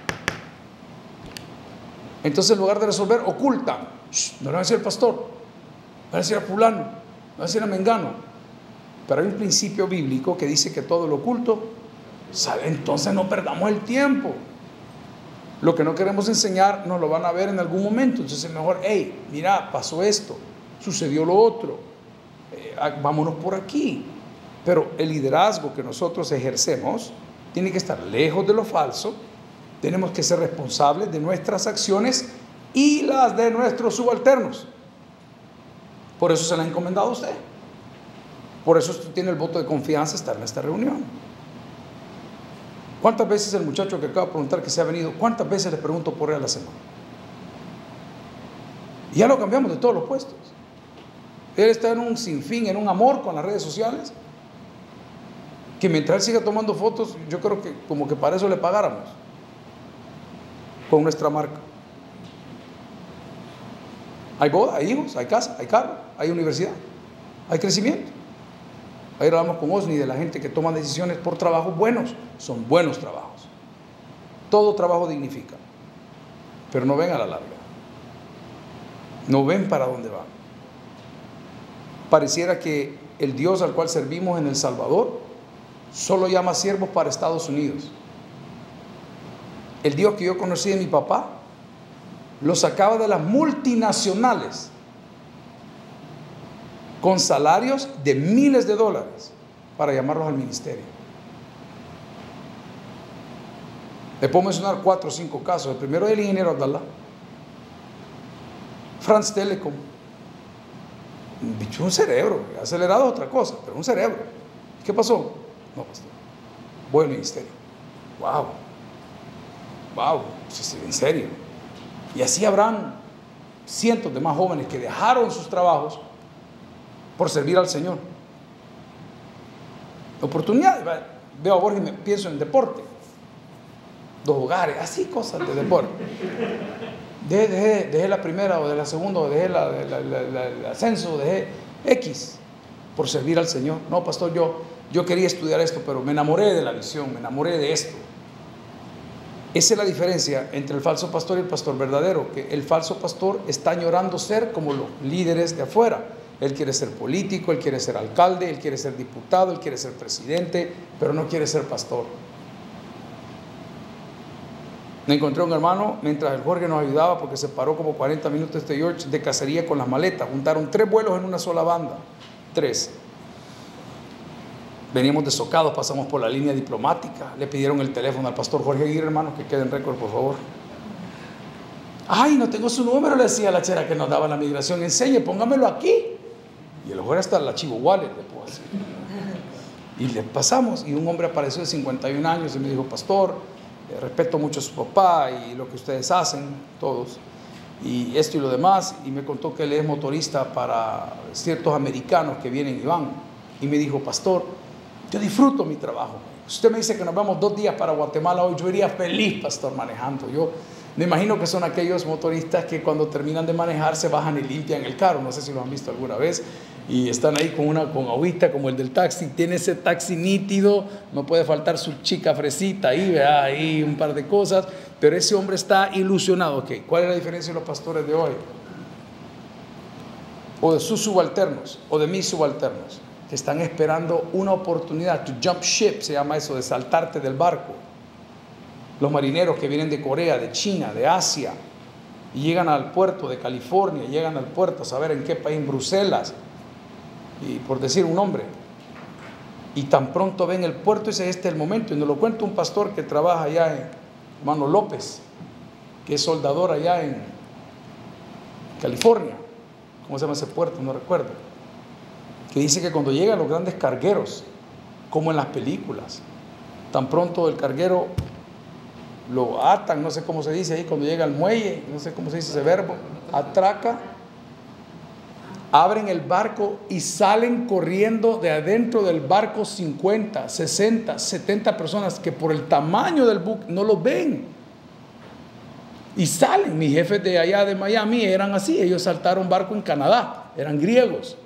Entonces, en lugar de resolver, ocultan. Shh, no le van a decir al pastor. Va a decir a fulano, va a decir a mengano. Pero hay un principio bíblico que dice que todo lo oculto sale. Entonces no perdamos el tiempo. Lo que no queremos enseñar nos lo van a ver en algún momento. Entonces es mejor, hey, mira, pasó esto, sucedió lo otro, eh, vámonos por aquí. Pero el liderazgo que nosotros ejercemos tiene que estar lejos de lo falso. Tenemos que ser responsables de nuestras acciones y las de nuestros subalternos. Por eso se le ha encomendado a usted. Por eso usted tiene el voto de confianza de estar en esta reunión. ¿Cuántas veces el muchacho que acaba de preguntar que se ha venido, cuántas veces le pregunto por él a la semana? Y ya lo cambiamos de todos los puestos. Él está en un sinfín, en un amor con las redes sociales, que mientras él siga tomando fotos, yo creo que como que para eso le pagáramos con nuestra marca. Hay boda, hay hijos, hay casa, hay carro, hay universidad, hay crecimiento. Ahí hablamos con Osni de la gente que toma decisiones por trabajos buenos. Son buenos trabajos. Todo trabajo dignifica. Pero no ven a la larga. No ven para dónde van. Pareciera que el Dios al cual servimos en El Salvador solo llama siervos para Estados Unidos. El Dios que yo conocí de mi papá lo sacaba de las multinacionales con salarios de miles de dólares para llamarlos al ministerio. Le puedo mencionar cuatro o cinco casos. El primero es el ingeniero Abdallah, France Telecom. Un bicho, un cerebro, acelerado es otra cosa, pero un cerebro. ¿Qué pasó? No, pastor. Buen ministerio. Wow. Wow. Sí, en serio. Y así habrán cientos de más jóvenes que dejaron sus trabajos por servir al Señor. Oportunidades. Veo a Borges y me pienso en deporte. Dos hogares, así cosas de deporte. Dejé, dejé, dejé la primera o de la segunda, o dejé la, la, la, la, el ascenso, dejé X por servir al Señor. No, pastor, yo, yo quería estudiar esto, pero me enamoré de la visión, me enamoré de esto. Esa es la diferencia entre el falso pastor y el pastor verdadero, que el falso pastor está añorando ser como los líderes de afuera. Él quiere ser político, él quiere ser alcalde, él quiere ser diputado, él quiere ser presidente, pero no quiere ser pastor. Me encontré un hermano mientras el Jorge nos ayudaba, porque se paró como cuarenta minutos este George de cacería con las maletas. Juntaron tres vuelos en una sola banda. Tres. Veníamos desocados, pasamos por la línea diplomática. Le pidieron el teléfono al pastor Jorge Aguirre, hermano, que quede en récord, por favor. Ay, no tengo su número, le decía a la chera que nos daba la migración. Enseñe, póngamelo aquí. Y el Jorge hasta la Chivo Wallet le puedo decir. Y le pasamos, y un hombre apareció de cincuenta y un años y me dijo, pastor, eh, respeto mucho a su papá y lo que ustedes hacen, todos, y esto y lo demás, y me contó que él es motorista para ciertos americanos que vienen y van, y me dijo, pastor, yo disfruto mi trabajo. Si usted me dice que nos vamos dos días para Guatemala hoy, yo iría feliz, pastor, manejando. Yo me imagino que son aquellos motoristas que cuando terminan de manejar se bajan y limpian el carro. No sé si lo han visto alguna vez. Y están ahí con una con agüita como el del taxi. Tiene ese taxi nítido. No puede faltar su chica fresita ahí, ¿verdad? Ahí un par de cosas. Pero ese hombre está ilusionado. Okay. ¿Cuál es la diferencia de los pastores de hoy? O de sus subalternos, o de mis subalternos, que están esperando una oportunidad. To jump ship se llama eso, de saltarte del barco. Los marineros que vienen de Corea, de China, de Asia, y llegan al puerto de California, llegan al puerto a saber en qué país, en Bruselas, y por decir un nombre, Y tan pronto ven el puerto, ese este es el momento. Y nos lo cuenta un pastor que trabaja allá en Hermano López, que es soldador allá en California. ¿Cómo se llama ese puerto? No recuerdo. Que dice que cuando llegan los grandes cargueros, como en las películas, tan pronto el carguero lo atan, no sé cómo se dice ahí, cuando llega al muelle, no sé cómo se dice ese verbo, atraca, abren el barco y salen corriendo de adentro del barco cincuenta, sesenta, setenta personas que por el tamaño del buque no los ven. Y salen. Mis jefes de allá de Miami eran así, ellos saltaron barco en Canadá, eran griegos.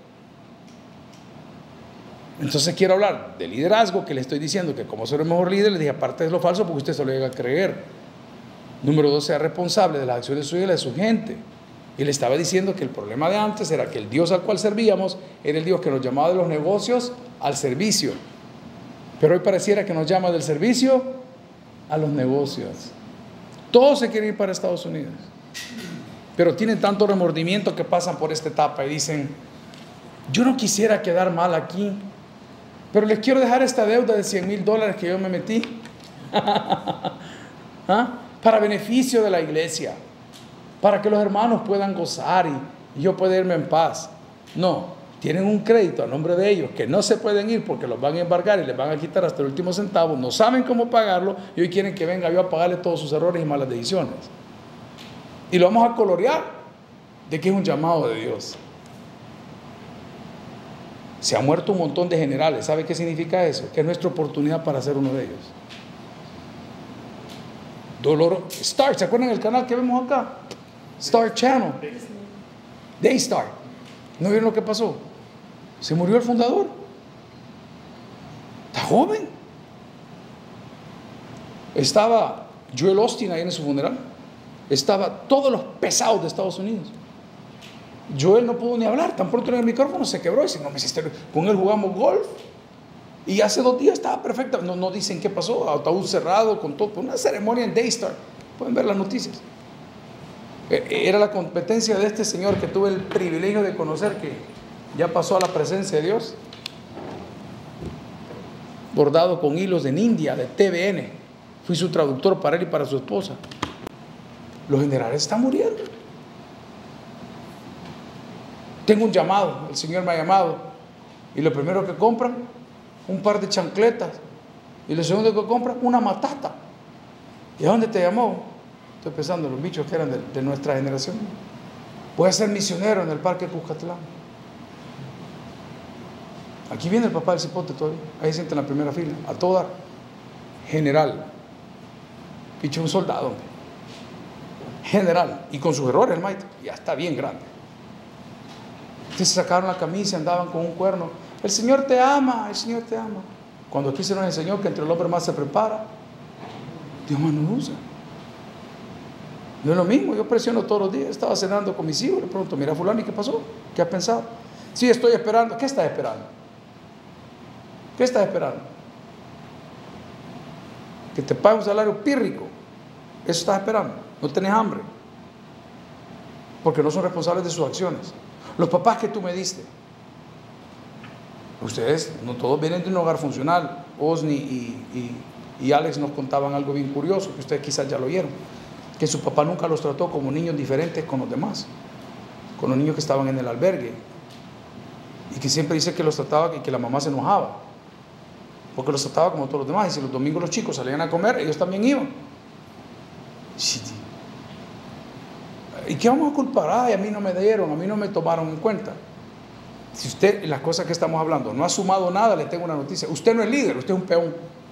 Entonces quiero hablar de liderazgo, que le estoy diciendo que como ser el mejor líder, le dije, aparte de lo falso, porque usted se lo llega a creer. Número dos, sea responsable de las acciones suyas y de su gente. Y le estaba diciendo que el problema de antes era que el Dios al cual servíamos era el Dios que nos llamaba de los negocios al servicio. Pero hoy pareciera que nos llama del servicio a los negocios. Todos se quieren ir para Estados Unidos, pero tienen tanto remordimiento que pasan por esta etapa y dicen, yo no quisiera quedar mal aquí, pero les quiero dejar esta deuda de cien mil dólares que yo me metí ¿Ah? para beneficio de la iglesia, para que los hermanos puedan gozar y, y yo pueda irme en paz. No, tienen un crédito a nombre de ellos que no se pueden ir porque los van a embargar y les van a quitar hasta el último centavo, no saben cómo pagarlo y hoy quieren que venga yo a pagarle todos sus errores y malas decisiones. Y lo vamos a colorear de que es un llamado de Dios. Se ha muerto un montón de generales. ¿Sabe qué significa eso? Que es nuestra oportunidad para ser uno de ellos. Dolor Star, ¿se acuerdan del canal que vemos acá? Star Channel, Daystar. ¿No vieron lo que pasó? Se murió el fundador. Está joven. Estaba Joel Austin ahí en su funeral. Estaba todos los pesados de Estados Unidos. Joel no pudo ni hablar, tan pronto en el micrófono se quebró y dice, no me hiciste, con él jugamos golf y hace dos días estaba perfecta, no, no dicen qué pasó, ataúd cerrado, con todo, una ceremonia en Daystar, pueden ver las noticias. Era la competencia de este señor que tuve el privilegio de conocer, que ya pasó a la presencia de Dios, bordado con hilos en India, de T V N, fui su traductor para él y para su esposa. Los generales están muriendo. Tengo un llamado, el Señor me ha llamado, y lo primero que compran, un par de chancletas, y lo segundo que compran, una matata. ¿Y a dónde te llamó? Estoy pensando en los bichos que eran de, de nuestra generación. Voy a ser misionero en el Parque Cuscatlán. Aquí viene el papá del cipote todavía, ahí sienta en la primera fila, a todo dar. General, bicho, un soldado, general, y con sus errores el maestro, ya está bien grande. Se sacaron la camisa, andaban con un cuerno. El Señor te ama, el Señor te ama. Cuando aquí se nos enseñó que entre el hombre más se prepara, Dios más nos usa. No es lo mismo, yo presiono todos los días. Estaba cenando con mis hijos, de pronto, mira fulano, ¿y qué pasó? ¿Qué has pensado? Sí, estoy esperando. ¿Qué estás esperando? ¿Qué estás esperando? Que te pague un salario pírrico. Eso estás esperando. No tenés hambre. Porque no son responsables de sus acciones. Los papás que tú me diste, ustedes no todos vienen de un hogar funcional. Osni y, y, y Alex nos contaban algo bien curioso, que ustedes quizás ya lo oyeron, que su papá nunca los trató como niños diferentes con los demás, con los niños que estaban en el albergue, y que siempre dice que los trataba y que la mamá se enojaba, porque los trataba como todos los demás, y si los domingos los chicos salían a comer, ellos también iban. ¿Y qué vamos a culpar? Ay, a mí no me dieron, a mí no me tomaron en cuenta. Si usted, en las cosas que estamos hablando, no ha sumado nada, le tengo una noticia. Usted no es líder, usted es un peón.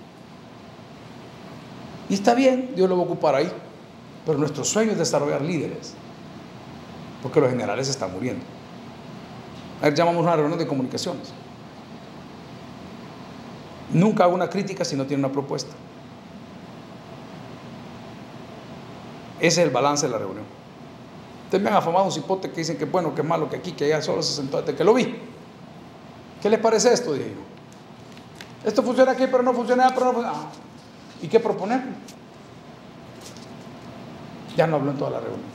Y está bien, Dios lo va a ocupar ahí. Pero nuestro sueño es desarrollar líderes. Porque los generales están muriendo. A ver, llamamos una reunión de comunicaciones. Nunca hago una crítica si no tiene una propuesta. Ese es el balance de la reunión. Ustedes me han afamado un cipote que dicen que es bueno, que es malo, que aquí, que allá, solo se sentó desde que lo vi. ¿Qué les parece esto? Dije yo. Esto funciona aquí, pero no funciona allá, pero no funciona. Ah, ¿y qué proponer? Ya no habló en toda la reunión.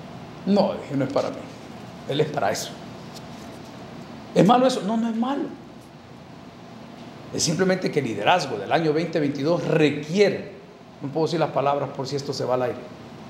No, dije, no es para mí. Él es para eso. ¿Es malo eso? No, no es malo. Es simplemente que el liderazgo del año veinte veintidós requiere, no puedo decir las palabras por si esto se va al aire,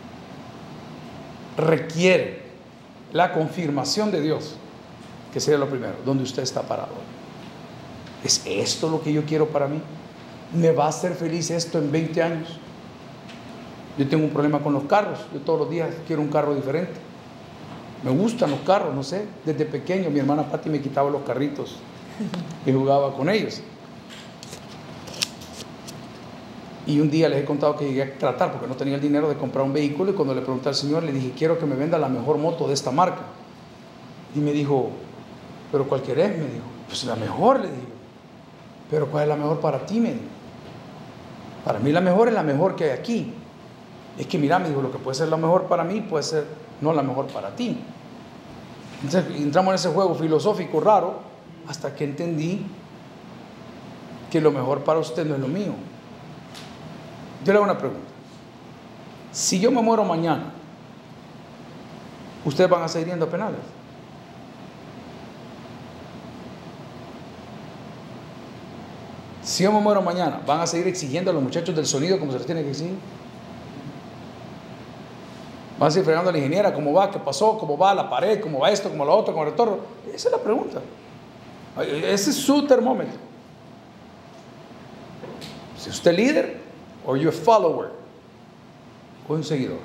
requiere la confirmación de Dios, que sería lo primero, donde usted está parado. ¿Es esto lo que yo quiero para mí? ¿Me va a hacer feliz esto en veinte años? Yo tengo un problema con los carros. Yo todos los días quiero un carro diferente. Me gustan los carros, no sé. Desde pequeño mi hermana Patti me quitaba los carritos y jugaba con ellos. Y un día les he contado que llegué a tratar porque no tenía el dinero de comprar un vehículo, y cuando le pregunté al Señor le dije, quiero que me venda la mejor moto de esta marca. Y me dijo, ¿pero cuál querés? Me dijo, pues la mejor, le dije. ¿Pero cuál es la mejor para ti? Me dijo. Para mí la mejor es la mejor que hay aquí. Es que mira, me dijo, lo que puede ser la mejor para mí puede ser no la mejor para ti. Entonces entramos en ese juego filosófico raro hasta que entendí que lo mejor para usted no es lo mío. Yo le hago una pregunta. Si yo me muero mañana, ¿ustedes van a seguir yendo a penales? Si yo me muero mañana, ¿van a seguir exigiendo a los muchachos del sonido como se les tiene que exigir? ¿Van a seguir fregando a la ingeniera? ¿Cómo va? ¿Qué pasó? ¿Cómo va la pared? ¿Cómo va esto? ¿Cómo lo otro? ¿Cómo el retorno? Esa es la pregunta. Ese es su termómetro. Si usted es líder, o you're a follower, o un seguidor.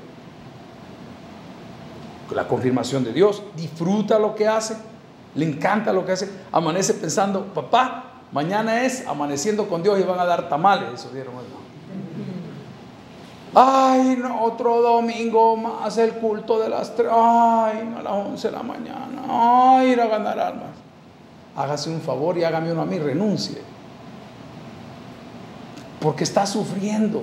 La confirmación de Dios, disfruta lo que hace, le encanta lo que hace, amanece pensando, papá, mañana es amaneciendo con Dios y van a dar tamales. Eso vieron, ¿no? Ay, no, otro domingo más el culto de las tres, ay, a las once de la mañana, ay, ir a ganar almas. Hágase un favor y hágame uno a mí, renuncie. Porque está sufriendo.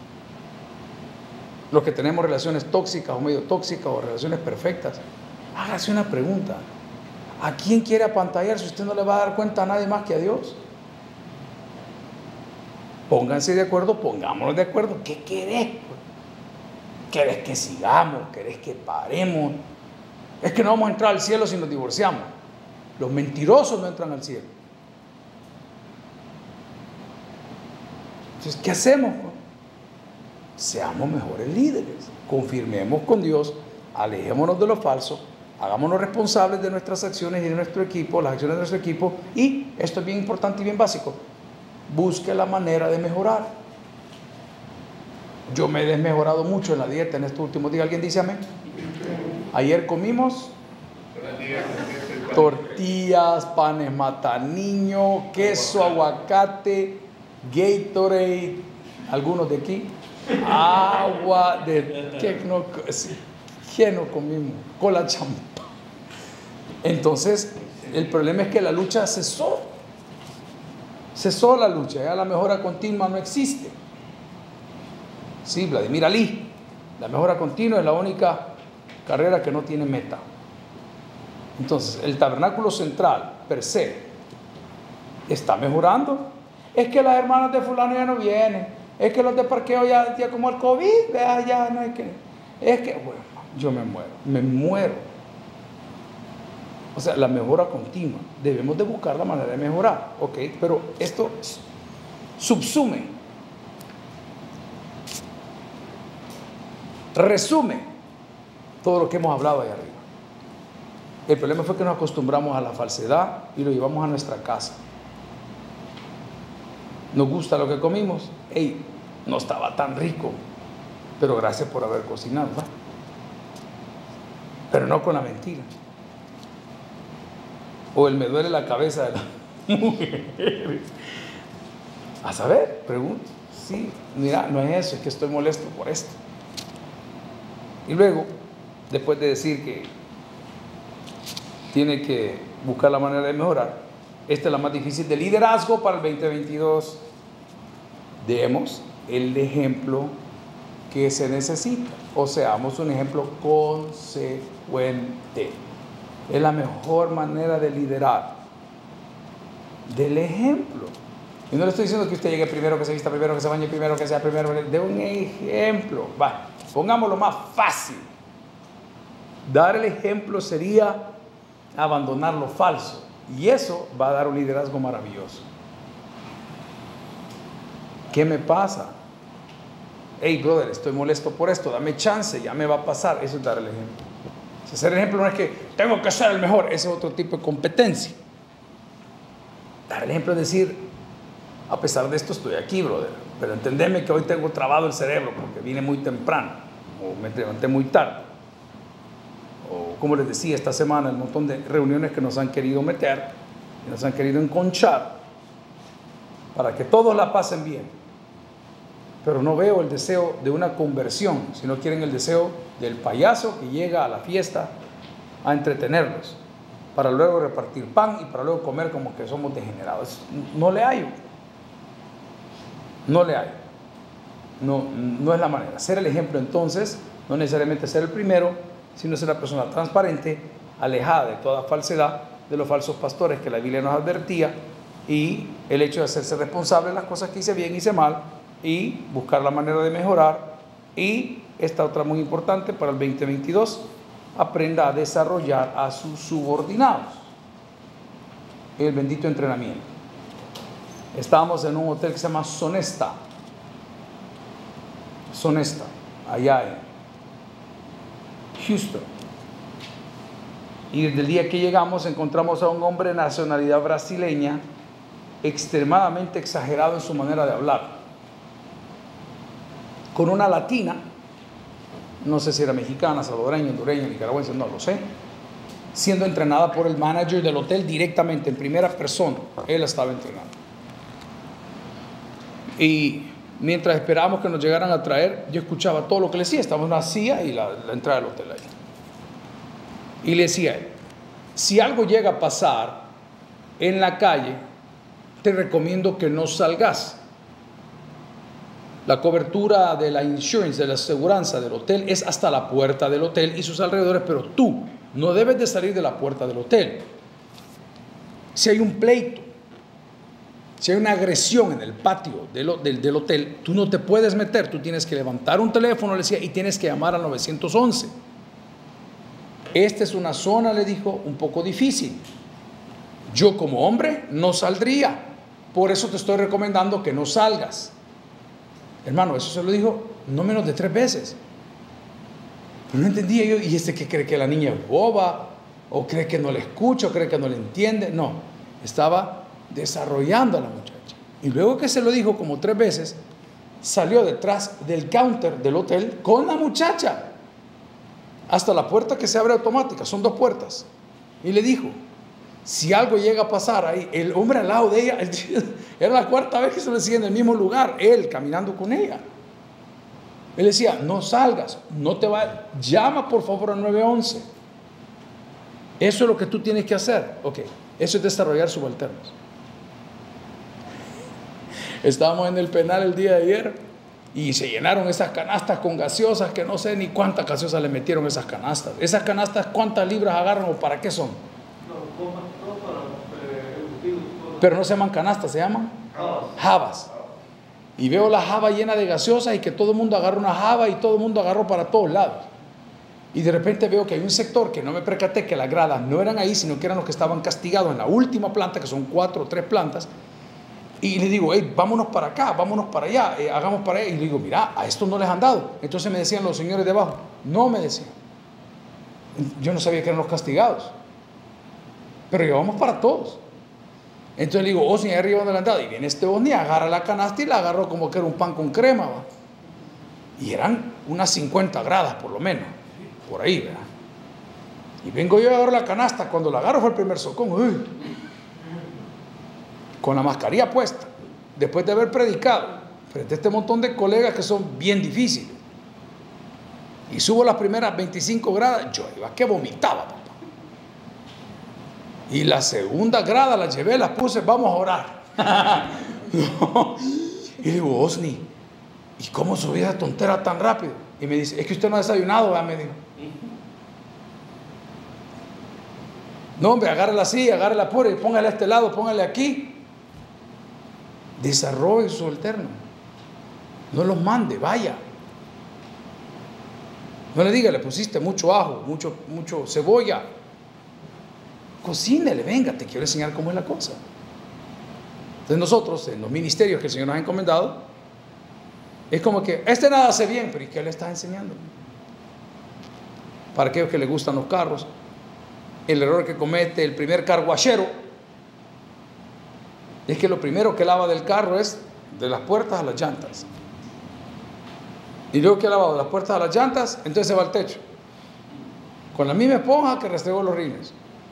Los que tenemos relaciones tóxicas o medio tóxicas o relaciones perfectas, hágase una pregunta. ¿A quién quiere apantallar si usted no le va a dar cuenta a nadie más que a Dios? Pónganse de acuerdo, pongámonos de acuerdo. ¿Qué querés? ¿Querés que sigamos? ¿Querés que paremos? Es que no vamos a entrar al cielo si nos divorciamos. Los mentirosos no entran al cielo. Entonces, ¿qué hacemos? Seamos mejores líderes. Confirmemos con Dios, alejémonos de lo falso, hagámonos responsables de nuestras acciones y de nuestro equipo, las acciones de nuestro equipo, y esto es bien importante y bien básico, busque la manera de mejorar. Yo me he desmejorado mucho en la dieta en estos últimos días. ¿Alguien dice amén? Ayer comimos tortillas, panes mata niño, queso, aguacate, Gatorade, algunos de aquí, agua de ¿qué no, ¿qué no comimos? Cola champán. Entonces el problema es que la lucha cesó. Cesó la lucha, ya la mejora continua no existe. Sí, Vladimir Ali, la mejora continua es la única carrera que no tiene meta. Entonces, el tabernáculo central, per se, está mejorando. Es que las hermanas de fulano ya no vienen, es que los de parqueo ya, ya como el COVID, vea, ya no hay que... Es que, bueno, yo me muero, me muero. O sea, la mejora continua. Debemos de buscar la manera de mejorar, ¿ok? Pero esto subsume, resume todo lo que hemos hablado ahí arriba. El problema fue que nos acostumbramos a la falsedad y lo llevamos a nuestra casa. Nos gusta lo que comimos. Hey, no estaba tan rico, pero gracias por haber cocinado, ¿no? Pero no con la mentira. O el me duele la cabeza de las mujeres. A saber, pregunto. Sí, mira, no es eso, es que estoy molesto por esto. Y luego, después de decir que tiene que buscar la manera de mejorar, esta es la más difícil de liderazgo para el veinte veintidós. Demos el ejemplo que se necesita, o seamos un ejemplo consecuente. Es la mejor manera de liderar, del ejemplo. Y no le estoy diciendo que usted llegue primero, que se vista primero, que se bañe primero, que sea primero. De un ejemplo. Va, pongámoslo más fácil. Dar el ejemplo sería abandonar lo falso, y eso va a dar un liderazgo maravilloso. ¿Qué me pasa? Hey, brother, estoy molesto por esto, dame chance, ya me va a pasar. Eso es dar el ejemplo. Si hacer el ejemplo no es que tengo que ser el mejor, ese es otro tipo de competencia. Dar el ejemplo es decir, a pesar de esto estoy aquí, brother, pero entendeme que hoy tengo trabado el cerebro porque vine muy temprano o me levanté muy tarde. O como les decía esta semana, el montón de reuniones que nos han querido meter, que nos han querido enconchar para que todos la pasen bien. Pero no veo el deseo de una conversión, sino quieren el deseo del payaso que llega a la fiesta a entretenerlos, para luego repartir pan y para luego comer como que somos degenerados. No le hallo. No le hallo. No, no es la manera. Ser el ejemplo entonces, no necesariamente ser el primero, sino ser la persona transparente, alejada de toda falsedad, de los falsos pastores que la Biblia nos advertía, y el hecho de hacerse responsable de las cosas que hice bien, hice mal, y buscar la manera de mejorar. Y esta otra muy importante para el veinte veintidós, aprenda a desarrollar a sus subordinados. El bendito entrenamiento. Estábamos en un hotel que se llama Sonesta. Sonesta, allá en Houston. Y desde el día que llegamos encontramos a un hombre de nacionalidad brasileña, extremadamente exagerado en su manera de hablar, con una latina, no sé si era mexicana, salvadoreña, hondureña, nicaragüense, no lo sé, siendo entrenada por el manager del hotel directamente, en primera persona. Él estaba entrenando. Y mientras esperábamos que nos llegaran a traer, yo escuchaba todo lo que le decía. Estaba en una silla y la, la entrada del hotel ahí. Y le decía a él, si algo llega a pasar en la calle, te recomiendo que no salgas. La cobertura de la insurance, de la aseguranza del hotel es hasta la puerta del hotel y sus alrededores, pero tú no debes de salir de la puerta del hotel. Si hay un pleito, si hay una agresión en el patio del, del, del hotel, tú no te puedes meter, tú tienes que levantar un teléfono, le decía, y tienes que llamar al nueve once. Esta es una zona, le dijo, un poco difícil. Yo como hombre no saldría, por eso te estoy recomendando que no salgas. Hermano, eso se lo dijo no menos de tres veces. Pero no entendía yo, ¿y este que cree que la niña es boba? ¿O cree que no le escucha? ¿O cree que no le entiende? No, estaba desarrollando a la muchacha. Y luego que se lo dijo como tres veces, salió detrás del counter del hotel con la muchacha hasta la puerta que se abre automática, son dos puertas, y le dijo, si algo llega a pasar ahí, el hombre al lado de ella, era la cuarta vez que se lo decía en el mismo lugar, él caminando con ella. Él decía, no salgas, no te va, llama por favor al nueve once. Eso es lo que tú tienes que hacer. Ok, eso es desarrollar subalternos. Estábamos en el penal el día de ayer y se llenaron esas canastas con gaseosas que no sé ni cuántas gaseosas le metieron esas canastas. Esas canastas, ¿cuántas libras agarran o para qué son? Pero no se llaman canastas, se llaman jabas. Y veo la java llena de gaseosas y que todo el mundo agarra una java y todo el mundo agarró para todos lados. Y de repente veo que hay un sector que no me percaté que las gradas no eran ahí, sino que eran los que estaban castigados en la última planta, que son cuatro o tres plantas. Y le digo, hey, vámonos para acá, vámonos para allá, eh, hagamos para allá. Y le digo, mira, a estos no les han dado. Entonces me decían los señores de abajo, no me decían. Yo no sabía que eran los castigados. Pero llevamos para todos. Entonces le digo, oh, señor, arriba donde le han dado. Y viene este Osni, agarra la canasta y la agarró como que era un pan con crema, ¿va? Y eran unas cincuenta gradas por lo menos, por ahí, ¿verdad? Y vengo yo y agarro la canasta. Cuando la agarro fue el primer socón, uy, con la mascarilla puesta, después de haber predicado frente a este montón de colegas que son bien difíciles. Y subo las primeras veinticinco gradas, yo iba que vomitaba, papá. Y la segunda grada la llevé, las puse, vamos a orar. No. Y le digo, Osni, ¿y cómo subí esa tontera tan rápido? Y me dice, es que usted no ha desayunado, ¿verdad? Me dijo. No, hombre, agárrala así, agárrala pura y póngale a este lado, póngale aquí. Desarrolle su alterno. No los mande, vaya. No le diga, le pusiste mucho ajo, mucho, mucho cebolla. Cocínele, venga, te quiero enseñar cómo es la cosa. Entonces nosotros, en los ministerios que el Señor nos ha encomendado, Es como que este nada hace bien, pero ¿y qué le estás enseñando? Para aquellos que les gustan los carros, el error que comete el primer carguachero es que lo primero que lava del carro es de las puertas a las llantas. Y luego que ha lavado de las puertas a las llantas, entonces se va al techo. Con la misma esponja que restregó los rines.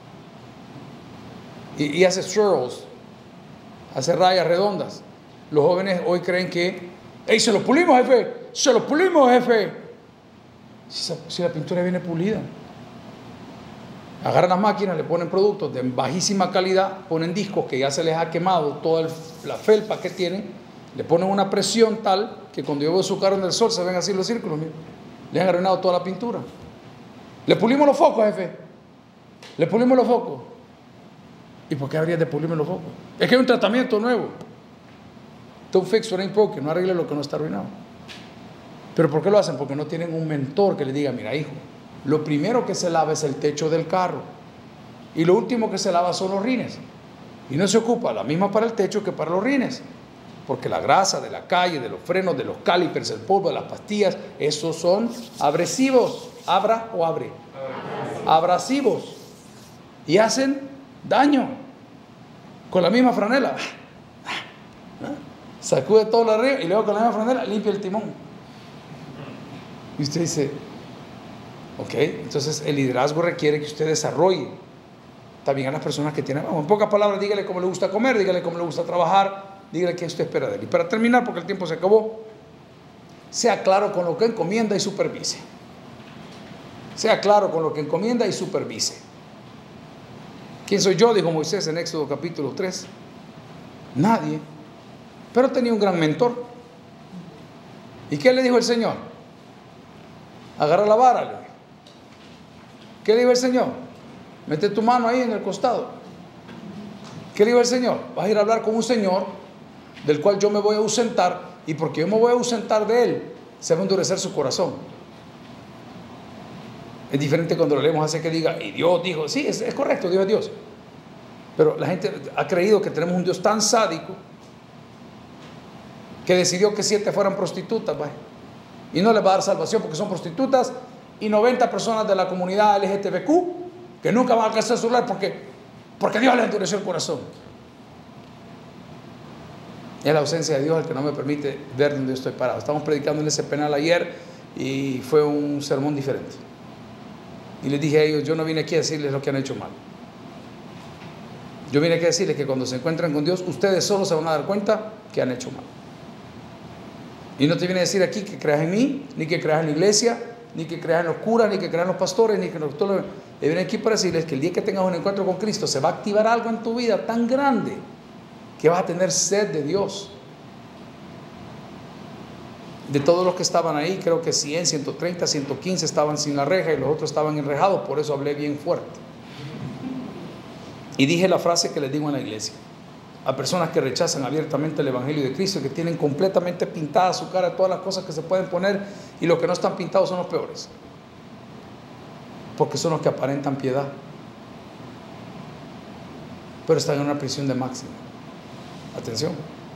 Y, y hace swirls, hace rayas redondas. Los jóvenes hoy creen que, ¡ey, se lo pulimos, jefe! ¡Se lo pulimos, jefe! Si, si la pintura viene pulida. Agarran las máquinas, le ponen productos de bajísima calidad, ponen discos que ya se les ha quemado toda el, la felpa que tienen, le ponen una presión tal que cuando yo veo su carro en el sol se ven así los círculos, mira, le han arruinado toda la pintura. Le pulimos los focos, jefe, le pulimos los focos. ¿Y por qué habría de pulirme los focos? Es que hay un tratamiento nuevo. Don't fix what ain't broken, no arregle lo que no está arruinado. ¿Pero por qué lo hacen? Porque no tienen un mentor que le diga, mira hijo, lo primero que se lava es el techo del carro y lo último que se lava son los rines, y no se ocupa la misma para el techo que para los rines, porque la grasa de la calle, de los frenos, de los calipers, el polvo, de las pastillas, esos son abrasivos. ¿Abra o abre? Abrasivos, y hacen daño. Con la misma franela sacude todo lo arriba y luego con la misma franela limpia el timón. Y usted dice, ok, entonces el liderazgo requiere que usted desarrolle también a las personas que tienen, vamos, en pocas palabras, dígale cómo le gusta comer, dígale cómo le gusta trabajar, dígale qué usted espera de él. Y para terminar, porque el tiempo se acabó, sea claro con lo que encomienda y supervise. Sea claro con lo que encomienda y supervise. ¿Quién soy yo?, dijo Moisés en Éxodo capítulo tres. Nadie. Pero tenía un gran mentor. ¿Y qué le dijo el Señor? Agarra la vara, le dijo. ¿Qué le dijo el Señor? Mete tu mano ahí en el costado. ¿Qué le dijo el Señor? Vas a ir a hablar con un señor del cual yo me voy a ausentar, y porque yo me voy a ausentar de él, se va a endurecer su corazón. Es diferente cuando lo leemos, hace que diga, y Dios dijo, sí, es, es correcto, Dios es Dios. Pero la gente ha creído que tenemos un Dios tan sádico que decidió que siete fueran prostitutas, ¿vale? Y no les va a dar salvación porque son prostitutas, y noventa personas de la comunidad L G B T Q que nunca van a alcanzar su lugar porque, porque Dios les endureció el corazón. Es la ausencia de Dios el que no me permite ver dónde estoy parado. Estamos predicando en ese penal ayer y fue un sermón diferente. Y les dije a ellos, yo no vine aquí a decirles lo que han hecho mal. Yo vine aquí a decirles que cuando se encuentran con Dios, ustedes solo se van a dar cuenta que han hecho mal. Y no te viene a decir aquí que creas en mí, ni que creas en la iglesia, ni que creas en los curas, ni que creas en los pastores, ni que en los doctores. Te viene aquí para decirles que el día que tengas un encuentro con Cristo, se va a activar algo en tu vida tan grande que vas a tener sed de Dios. De todos los que estaban ahí, creo que cien, ciento treinta, ciento quince estaban sin la reja y los otros estaban enrejados, por eso hablé bien fuerte. Y dije la frase que les digo en la iglesia, a personas que rechazan abiertamente el Evangelio de Cristo, que tienen completamente pintada su cara, todas las cosas que se pueden poner, y los que no están pintados son los peores, porque son los que aparentan piedad, pero están en una prisión de máxima. Atención.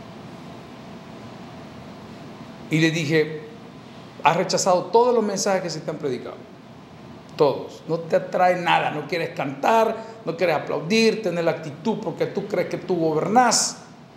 Y le dije, has rechazado todos los mensajes que se te han predicado, todos, no te atrae nada, no quieres cantar, no quieres aplaudir, tener la actitud porque tú crees que tú gobernás.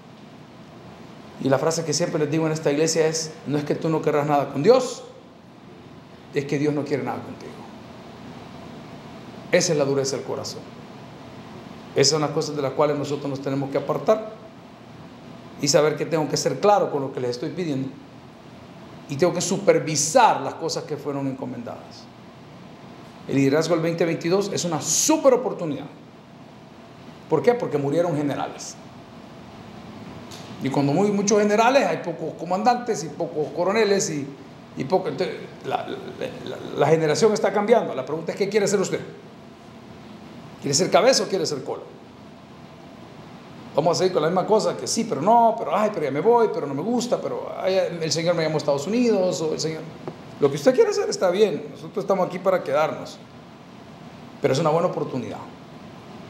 Y la frase que siempre les digo en esta iglesia es, no es que tú no querrás nada con Dios, es que Dios no quiere nada contigo. Esa es la dureza del corazón. Esas son las cosas de las cuales nosotros nos tenemos que apartar y saber que tengo que ser claro con lo que les estoy pidiendo. Y tengo que supervisar las cosas que fueron encomendadas. El liderazgo del veinte veintidós es una súper oportunidad. ¿Por qué? Porque murieron generales. Y cuando muy, muchos generales, hay pocos comandantes y pocos coroneles y, y poco, entonces, la, la, la generación está cambiando. La pregunta es, ¿qué quiere ser usted? ¿Quiere ser cabeza o quiere ser cola? Vamos a seguir con la misma cosa, que sí, pero no, pero ay, pero ya me voy, pero no me gusta, pero ay, el Señor me llamó a Estados Unidos, o el Señor... Lo que usted quiere hacer está bien, nosotros estamos aquí para quedarnos, pero es una buena oportunidad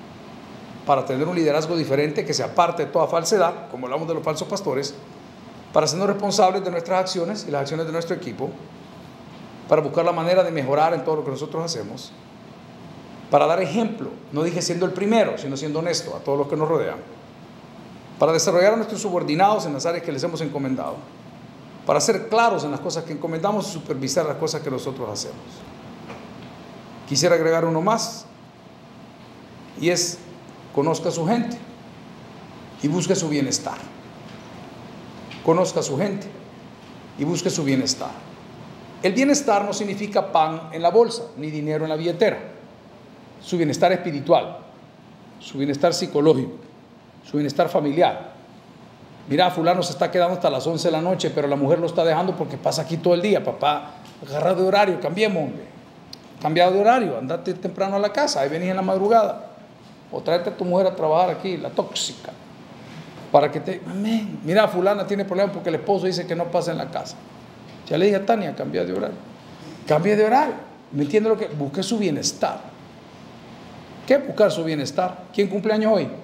para tener un liderazgo diferente que se aparte de toda falsedad, como hablamos de los falsos pastores, para sernos responsables de nuestras acciones y las acciones de nuestro equipo, para buscar la manera de mejorar en todo lo que nosotros hacemos, para dar ejemplo, no dije siendo el primero, sino siendo honesto a todos los que nos rodean, para desarrollar a nuestros subordinados en las áreas que les hemos encomendado, para ser claros en las cosas que encomendamos y supervisar las cosas que nosotros hacemos. Quisiera agregar uno más, y es: conozca a su gente y busque su bienestar. Conozca a su gente y busque su bienestar. El bienestar no significa pan en la bolsa, ni dinero en la billetera. Su bienestar espiritual, su bienestar psicológico, su bienestar familiar. Mira, fulano se está quedando hasta las once de la noche, pero la mujer lo está dejando porque pasa aquí todo el día. Papá, agarra de horario, cambiemos, hombre. Cambiado de horario, andate temprano a la casa, ahí venís en la madrugada. O tráete a tu mujer a trabajar aquí, la tóxica. Para que te... Amén. Mira, fulana tiene problemas porque el esposo dice que no pasa en la casa. Ya le dije a Tania, cambia de horario. Cambia de horario. ¿Me entiende lo que? Busque su bienestar. ¿Qué es buscar su bienestar? ¿Quién cumple años hoy?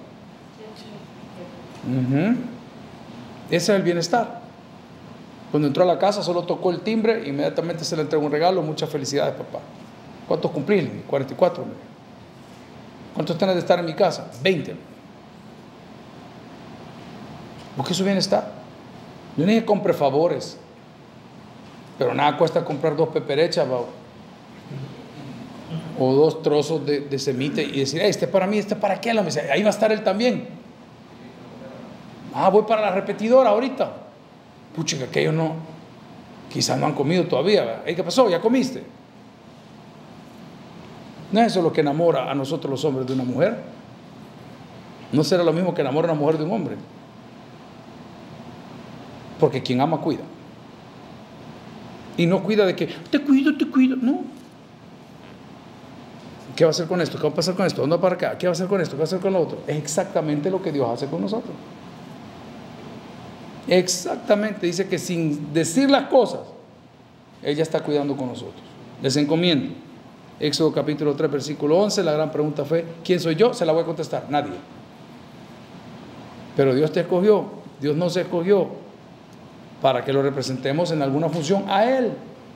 Uh-huh. Ese es el bienestar. Cuando entró a la casa solo tocó el timbre, inmediatamente se le entregó un regalo. Muchas felicidades, papá. ¿Cuántos cumplís? cuarenta y cuatro. ¿Cuántos tenés de estar en mi casa? veinte. Busque su bienestar. Yo no dije compre favores, pero nada cuesta comprar dos peperechas, ¿va? O dos trozos de, de semita y decir: hey, este es para mí, este es para aquel. Ahí va a estar él también. Ah, voy para la repetidora ahorita. Pucha, que aquellos no, quizás no han comido todavía. ¿Qué pasó? ¿Ya comiste? ¿No es eso lo que enamora a nosotros los hombres de una mujer? ¿No será lo mismo que enamora a una mujer de un hombre? Porque quien ama cuida. Y no cuida de que te cuido, te cuido. No. ¿Qué va a hacer con esto? ¿Qué va a pasar con esto? ¿Dónde va para acá? ¿Qué va a hacer con esto? ¿Qué va a hacer con lo otro? Es exactamente lo que Dios hace con nosotros. Exactamente. Dice que sin decir las cosas, ella está cuidando con nosotros. Les encomiendo. Éxodo capítulo tres, versículo once. La gran pregunta fue: ¿quién soy yo? Se la voy a contestar: nadie. Pero Dios te escogió. Dios nos escogió para que lo representemos en alguna función a Él.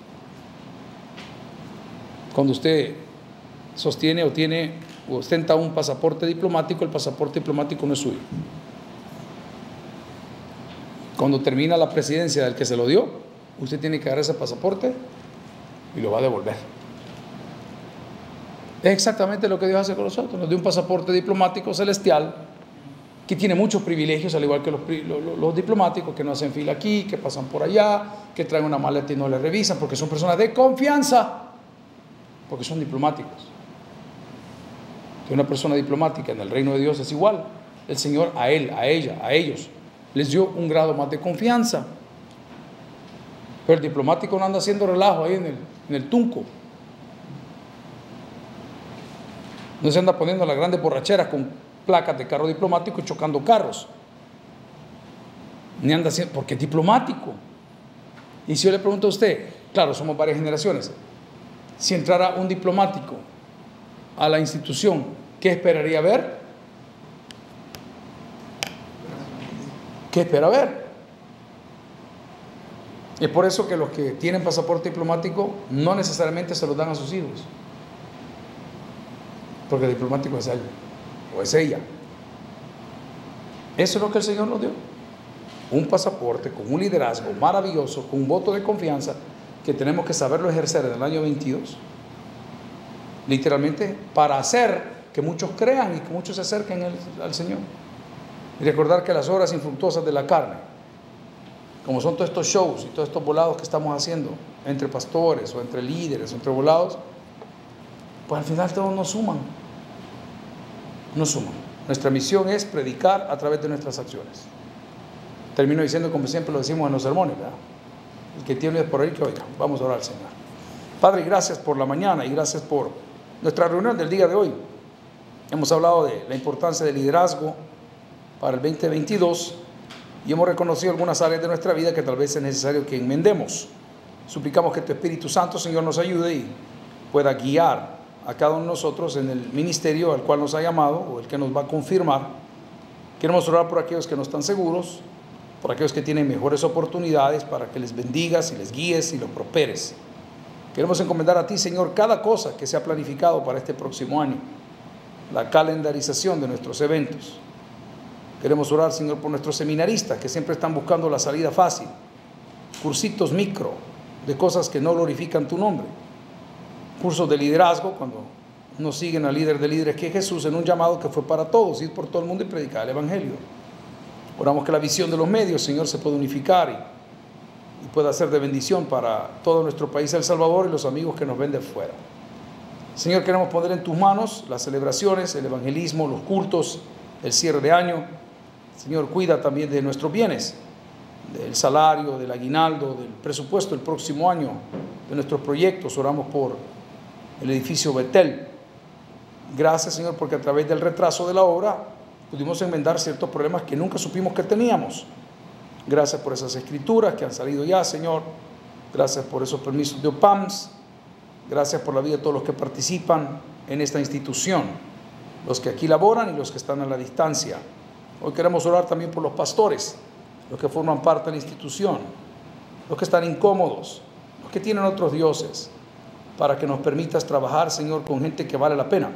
Cuando usted sostiene o tiene o ostenta un pasaporte diplomático, el pasaporte diplomático no es suyo. Cuando termina la presidencia del que se lo dio, usted tiene que agarrar ese pasaporte y lo va a devolver. Es exactamente lo que Dios hace con nosotros. Nos dio un pasaporte diplomático celestial que tiene muchos privilegios, al igual que los, los, los diplomáticos, que no hacen fila aquí, que pasan por allá, que traen una maleta y no le revisan, porque son personas de confianza, porque son diplomáticos. Que una persona diplomática en el reino de Dios es igual. El Señor a él, a ella, a ellos les dio un grado más de confianza. Pero el diplomático no anda haciendo relajo ahí en el, en el tunco. No se anda poniendo las grandes borracheras con placas de carro diplomático y chocando carros. Ni anda haciendo, porque es diplomático. Y si yo le pregunto a usted, claro, somos varias generaciones, si entrara un diplomático a la institución, ¿qué esperaría ver? ¿Qué espera ver? Es por eso que los que tienen pasaporte diplomático no necesariamente se los dan a sus hijos, porque el diplomático es él o es ella. Eso es lo que el Señor nos dio: un pasaporte con un liderazgo maravilloso, con un voto de confianza que tenemos que saberlo ejercer en el año veintidós, literalmente para hacer que muchos crean y que muchos se acerquen al, al Señor. Y recordar que las obras infructuosas de la carne, como son todos estos shows y todos estos volados que estamos haciendo entre pastores o entre líderes o entre volados, pues al final todos nos suman, nos suman. Nuestra misión es predicar a través de nuestras acciones. Termino diciendo, como siempre lo decimos en los sermones, ¿verdad? El que tiene por ahí que oiga. Vamos a orar al Señor. Padre, gracias por la mañana y gracias por nuestra reunión del día de hoy. Hemos hablado de la importancia del liderazgo para el veinte veintidós y hemos reconocido algunas áreas de nuestra vida que tal vez es necesario que enmendemos. Suplicamos que tu Espíritu Santo, Señor, nos ayude y pueda guiar a cada uno de nosotros en el ministerio al cual nos ha llamado o el que nos va a confirmar. Queremos orar por aquellos que no están seguros, por aquellos que tienen mejores oportunidades, para que les bendigas y les guíes y los prosperes. Queremos encomendar a ti, Señor, cada cosa que se ha planificado para este próximo año, la calendarización de nuestros eventos. Queremos orar, Señor, por nuestros seminaristas que siempre están buscando la salida fácil, cursitos micro de cosas que no glorifican tu nombre, cursos de liderazgo cuando nos siguen al líder de líderes que es Jesús en un llamado que fue para todos, ir por todo el mundo y predicar el Evangelio. Oramos que la visión de los medios, Señor, se pueda unificar y, y pueda ser de bendición para todo nuestro país, El Salvador, y los amigos que nos ven de fuera. Señor, queremos poner en tus manos las celebraciones, el evangelismo, los cultos, el cierre de año. Señor, cuida también de nuestros bienes, del salario, del aguinaldo, del presupuesto del próximo año, de nuestros proyectos. Oramos por el edificio Betel. Gracias, Señor, porque a través del retraso de la obra pudimos enmendar ciertos problemas que nunca supimos que teníamos. Gracias por esas escrituras que han salido ya, Señor. Gracias por esos permisos de O P A M S. Gracias por la vida de todos los que participan en esta institución, los que aquí laboran y los que están a la distancia. Hoy queremos orar también por los pastores, los que forman parte de la institución, los que están incómodos, los que tienen otros dioses, para que nos permitas trabajar, Señor, con gente que vale la pena,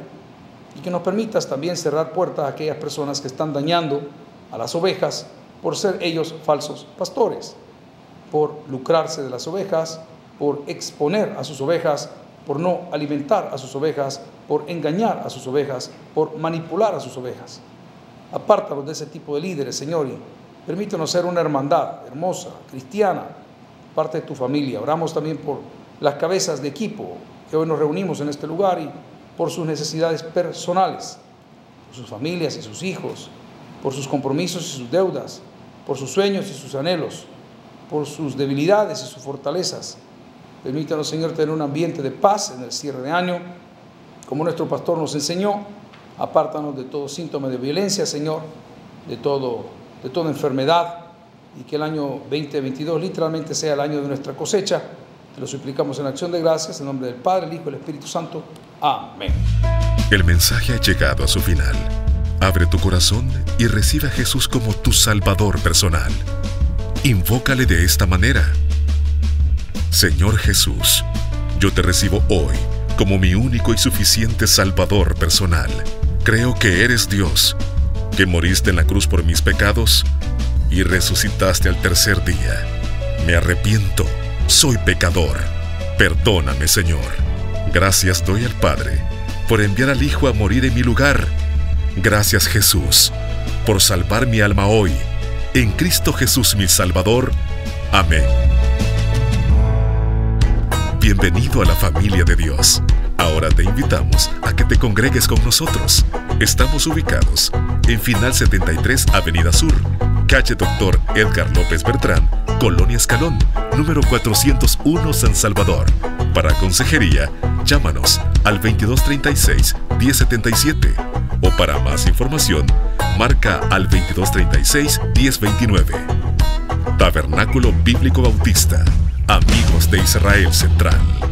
y que nos permitas también cerrar puertas a aquellas personas que están dañando a las ovejas por ser ellos falsos pastores, por lucrarse de las ovejas, por exponer a sus ovejas, por no alimentar a sus ovejas, por engañar a sus ovejas, por manipular a sus ovejas. Apártalos de ese tipo de líderes, Señor, y permítanos ser una hermandad hermosa, cristiana, parte de tu familia. Oramos también por las cabezas de equipo que hoy nos reunimos en este lugar y por sus necesidades personales, por sus familias y sus hijos, por sus compromisos y sus deudas, por sus sueños y sus anhelos, por sus debilidades y sus fortalezas. Permítanos, Señor, tener un ambiente de paz en el cierre de año, como nuestro pastor nos enseñó. Apártanos de todo síntoma de violencia, Señor, de, todo, de toda enfermedad, y que el año veinte veintidós literalmente sea el año de nuestra cosecha. Te lo suplicamos en acción de gracias, en nombre del Padre, el Hijo y el Espíritu Santo. Amén. El mensaje ha llegado a su final. Abre tu corazón y recibe a Jesús como tu Salvador personal. Invócale de esta manera: Señor Jesús, yo te recibo hoy como mi único y suficiente Salvador personal. Creo que eres Dios, que moriste en la cruz por mis pecados y resucitaste al tercer día. Me arrepiento, soy pecador. Perdóname, Señor. Gracias doy al Padre por enviar al Hijo a morir en mi lugar. Gracias, Jesús, por salvar mi alma hoy. En Cristo Jesús, mi Salvador. Amén. Bienvenido a la familia de Dios. Ahora te invitamos a que te congregues con nosotros. Estamos ubicados en Final setenta y tres, Avenida Sur, calle Doctor Edgar López Bertrán, Colonia Escalón, número cuatrocientos uno, San Salvador. Para consejería, llámanos al veintidós treinta y seis, diez setenta y siete o para más información, marca al veintidós treinta y seis, diez veintinueve. Tabernáculo Bíblico Bautista, Amigos de Israel Central.